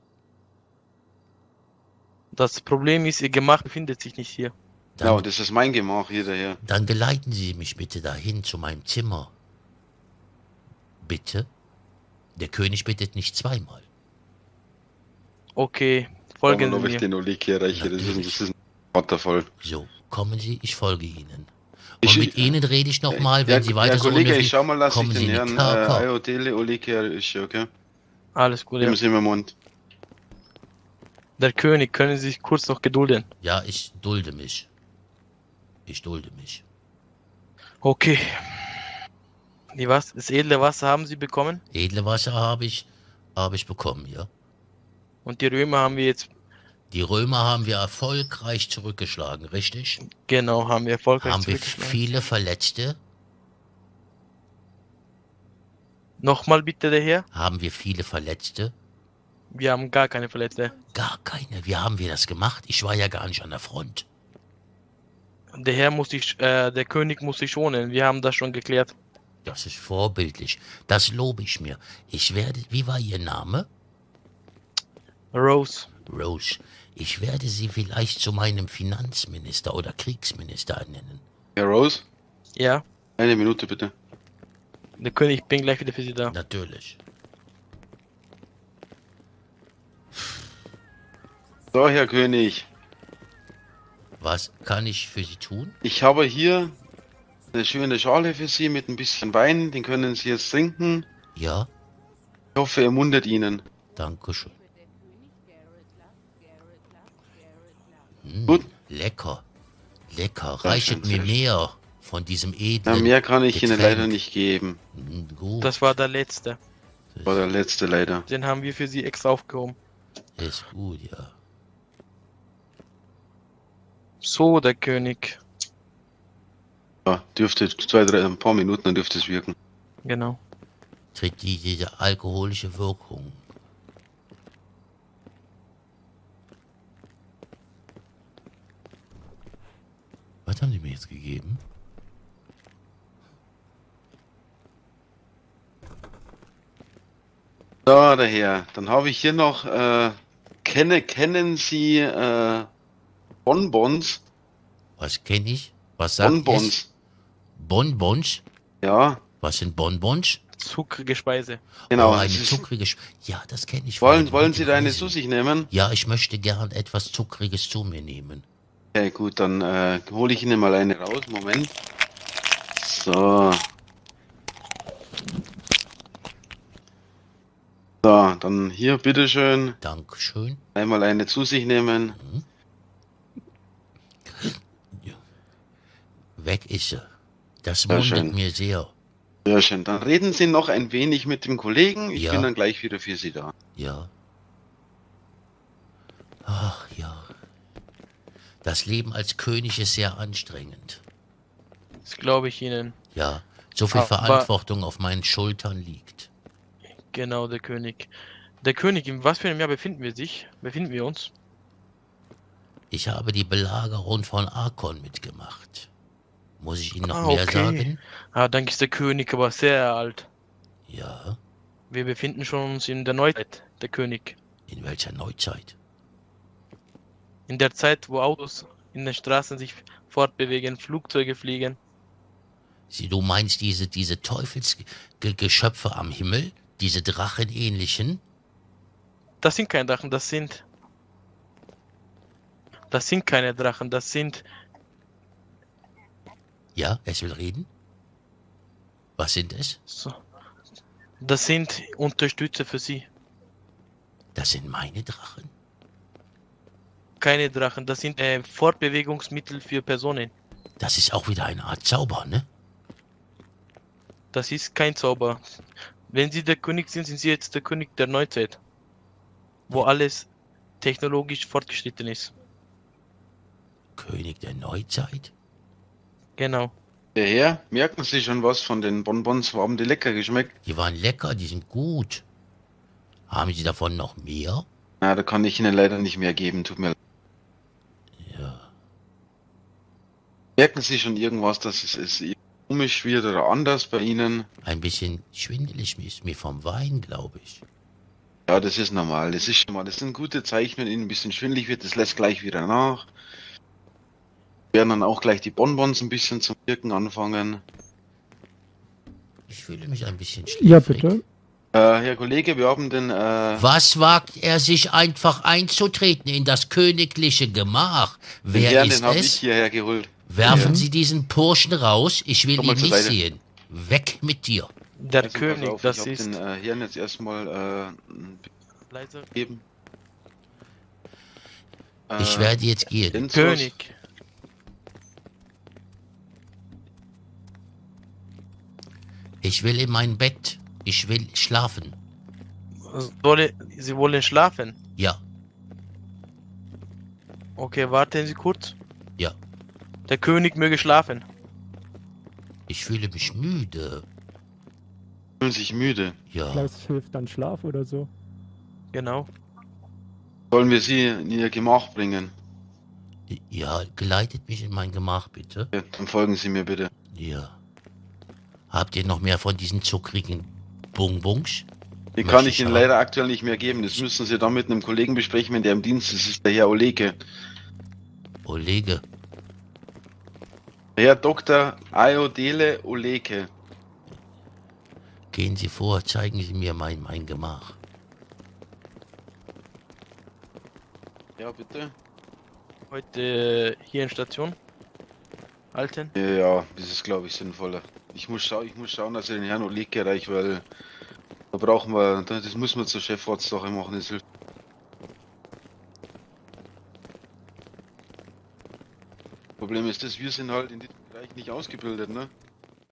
Speaker 18: Das Problem ist, Ihr Gemach befindet sich nicht hier.
Speaker 17: Genau, das ist mein Gemach hier, der Herr.
Speaker 2: Dann geleiten Sie mich bitte dahin zu meinem Zimmer. Bitte? Der König bittet nicht 2-mal.
Speaker 18: Okay, folgen
Speaker 17: Ob
Speaker 18: Sie
Speaker 17: ich
Speaker 18: mir.
Speaker 17: den Oleg hier erreiche, das ist ein Watervoll.
Speaker 2: So, kommen Sie, ich folge Ihnen. Und mit Ihnen rede ich nochmal, wenn Sie
Speaker 17: Ja,
Speaker 2: weiter so
Speaker 17: Kollege,
Speaker 2: unhöflich-
Speaker 17: ich schau mal, dass ich
Speaker 2: kommen Sie
Speaker 17: den
Speaker 2: in
Speaker 17: Herrn
Speaker 2: den Kerker.
Speaker 17: Ayodele Oleg hier erreiche, okay?
Speaker 18: Alles gut, ja.
Speaker 17: Nehmen Sie mir Mund.
Speaker 18: Der König, können Sie sich kurz noch gedulden?
Speaker 2: Ja, ich dulde mich. Ich dulde mich.
Speaker 18: Okay. Das edle Wasser haben Sie bekommen?
Speaker 2: Edle Wasser habe ich bekommen, ja.
Speaker 18: Und die Römer haben wir jetzt...
Speaker 2: Die Römer haben wir erfolgreich zurückgeschlagen, richtig?
Speaker 18: Genau, haben wir erfolgreich
Speaker 2: Haben wir
Speaker 18: zurückgeschlagen.
Speaker 2: viele Verletzte?
Speaker 18: Nochmal bitte, der Herr?
Speaker 2: Haben wir viele Verletzte?
Speaker 18: Wir haben gar keine Verletzte.
Speaker 2: Gar keine. Wie haben wir das gemacht? Ich war ja gar nicht an der Front.
Speaker 18: Der König muss sich schonen. Wir haben das schon geklärt.
Speaker 2: Das ist vorbildlich. Das lobe ich mir. Wie war Ihr Name?
Speaker 18: Rose.
Speaker 2: Rose. Ich werde Sie vielleicht zu meinem Finanzminister oder Kriegsminister ernennen.
Speaker 17: Herr Rose?
Speaker 18: Ja?
Speaker 17: Eine Minute bitte.
Speaker 18: Der König, ich bin gleich wieder für Sie da.
Speaker 2: Natürlich.
Speaker 17: So, Herr König.
Speaker 2: Was kann ich für Sie tun?
Speaker 17: Ich habe hier eine schöne Schale für Sie mit ein bisschen Wein. Den können Sie jetzt trinken.
Speaker 2: Ja.
Speaker 17: Ich hoffe, er mundet Ihnen.
Speaker 2: Dankeschön. Gut. Lecker. Lecker. Reichet mir mehr von diesem edlen
Speaker 17: Ja, mehr kann ich Ihnen
Speaker 2: Getränk.
Speaker 17: leider nicht geben.
Speaker 2: Gut.
Speaker 18: Das war der letzte.
Speaker 17: War der letzte leider.
Speaker 18: Den haben wir für Sie extra aufgehoben.
Speaker 2: Ist gut, ja.
Speaker 18: So, der König.
Speaker 17: Ja, dürfte ein paar Minuten, dann dürfte es wirken.
Speaker 18: Genau.
Speaker 2: Tritt diese alkoholische Wirkung. Was haben die mir jetzt gegeben?
Speaker 17: So, daher. Dann habe ich hier noch, kennen Sie Bonbons?
Speaker 2: Was kenne ich? Was sagt
Speaker 17: Bonbons.
Speaker 2: es? Bonbons?
Speaker 17: Ja.
Speaker 2: Was sind Bonbons?
Speaker 18: Zuckrige Speise.
Speaker 17: Genau.
Speaker 2: Oh, eine zuckrige Ja, das kenne ich.
Speaker 17: Wollen Sie da eine zu sich nehmen?
Speaker 2: Ja, ich möchte gern etwas Zuckriges zu mir nehmen.
Speaker 17: Okay, gut, dann hole ich Ihnen mal eine raus. Moment. So. So, dann hier, bitteschön.
Speaker 2: Dankeschön.
Speaker 17: Einmal eine zu sich nehmen.
Speaker 2: Weg ist sie. Das
Speaker 17: Sehr
Speaker 2: wundert
Speaker 17: schön.
Speaker 2: mir sehr.
Speaker 17: Sehr schön. Dann reden Sie noch ein wenig mit dem Kollegen. Ich
Speaker 2: Ja.
Speaker 17: bin dann gleich wieder für Sie da.
Speaker 2: Ja. Ach ja. Das Leben als König ist sehr anstrengend.
Speaker 18: Das glaube ich Ihnen.
Speaker 2: Ja, so viel Verantwortung auf meinen Schultern liegt.
Speaker 18: Genau, der König. Der König, in was für einem Jahr befinden wir uns?
Speaker 2: Ich habe die Belagerung von Arkon mitgemacht. Muss ich Ihnen noch mehr sagen?
Speaker 18: Ah, dann ist der König aber sehr alt.
Speaker 2: Ja.
Speaker 18: Wir befinden schon uns in der Neuzeit, der König.
Speaker 2: In welcher Neuzeit?
Speaker 18: In der Zeit, wo Autos in den Straßen sich fortbewegen, Flugzeuge fliegen.
Speaker 2: Du meinst diese Teufelsgeschöpfe am Himmel? Diese Drachenähnlichen?
Speaker 18: Das sind keine Drachen, das sind keine Drachen, das sind...
Speaker 2: Ja, es will reden? Was sind es?
Speaker 18: So. Das sind Unterstützer für Sie.
Speaker 2: Das sind meine Drachen?
Speaker 18: Keine Drachen, das sind Fortbewegungsmittel für Personen.
Speaker 2: Das ist auch wieder eine Art Zauber, ne?
Speaker 18: Das ist kein Zauber. Wenn Sie der König sind, sind Sie jetzt der König der Neuzeit. Wo alles technologisch fortgeschritten ist.
Speaker 2: König der Neuzeit?
Speaker 18: Genau.
Speaker 17: Der Herr, merken Sie schon was von den Bonbons? Haben die lecker geschmeckt?
Speaker 2: Die waren lecker, die sind gut. Haben Sie davon noch mehr?
Speaker 17: Na, da kann ich Ihnen leider nicht mehr geben, tut mir leid.
Speaker 2: Ja.
Speaker 17: Merken Sie schon irgendwas, dass es komisch wird oder anders bei Ihnen?
Speaker 2: Ein bisschen schwindelig ist mir vom Wein, glaube ich.
Speaker 17: Ja, das ist normal. Das ist schon mal, das sind gute Zeichen, wenn Ihnen ein bisschen schwindelig wird, das lässt gleich wieder nach. Werden dann auch gleich die Bonbons ein bisschen zum Wirken anfangen.
Speaker 2: Ich fühle mich ein bisschen schlecht.
Speaker 3: Ja, bitte.
Speaker 17: Herr Kollege, wir haben den...
Speaker 2: Was wagt er sich einfach einzutreten in das königliche Gemach? Wer
Speaker 17: Herrn,
Speaker 2: ist
Speaker 17: den habe ich
Speaker 2: es?
Speaker 17: hierher geholt.
Speaker 2: Werfen Sie diesen Burschen raus, ich will
Speaker 17: Komm mal
Speaker 2: ihn
Speaker 17: zur
Speaker 2: nicht
Speaker 17: Seite.
Speaker 2: sehen. Weg mit dir.
Speaker 18: Der
Speaker 17: Also,
Speaker 18: König,
Speaker 17: pass auf,
Speaker 18: das
Speaker 17: ich
Speaker 18: ist...
Speaker 17: hab den Herrn jetzt erstmal
Speaker 18: Leise.
Speaker 17: geben.
Speaker 2: Ich werde jetzt gehen.
Speaker 17: Densus.
Speaker 18: König.
Speaker 2: Ich will in mein Bett. Ich will schlafen.
Speaker 18: Sie wollen schlafen?
Speaker 2: Ja.
Speaker 18: Okay, warten Sie kurz.
Speaker 2: Ja.
Speaker 18: Der König möge schlafen.
Speaker 2: Ich fühle mich müde.
Speaker 17: Fühlen sich müde.
Speaker 2: Ja.
Speaker 3: Klaus hilft dann Schlaf oder so.
Speaker 18: Genau.
Speaker 17: Sollen wir Sie in Ihr Gemach bringen?
Speaker 2: Ja, geleitet mich in mein Gemach, bitte.
Speaker 17: Ja, dann folgen Sie mir bitte.
Speaker 2: Ja. Habt ihr noch mehr von diesen zuckrigen Bonbons?
Speaker 17: Die kann ich Ihnen leider aktuell nicht mehr geben. Das müssen Sie dann mit einem Kollegen besprechen, wenn der im Dienst ist. Das ist der Herr Oleke.
Speaker 2: Olege.
Speaker 17: Herr Dr. Ayodele Oleke.
Speaker 2: Gehen Sie vor, zeigen Sie mir mein Gemach.
Speaker 17: Ja, bitte.
Speaker 18: Heute hier in Station. Alten.
Speaker 17: Ja, das ist, glaube ich, sinnvoller. Ich muss schauen, dass ich den Herrn Oleke erreiche, weil da brauchen wir, das müssen wir zur Chefarztsache machen. Das hilft. Problem ist das, wir sind halt in diesem Bereich nicht ausgebildet, ne?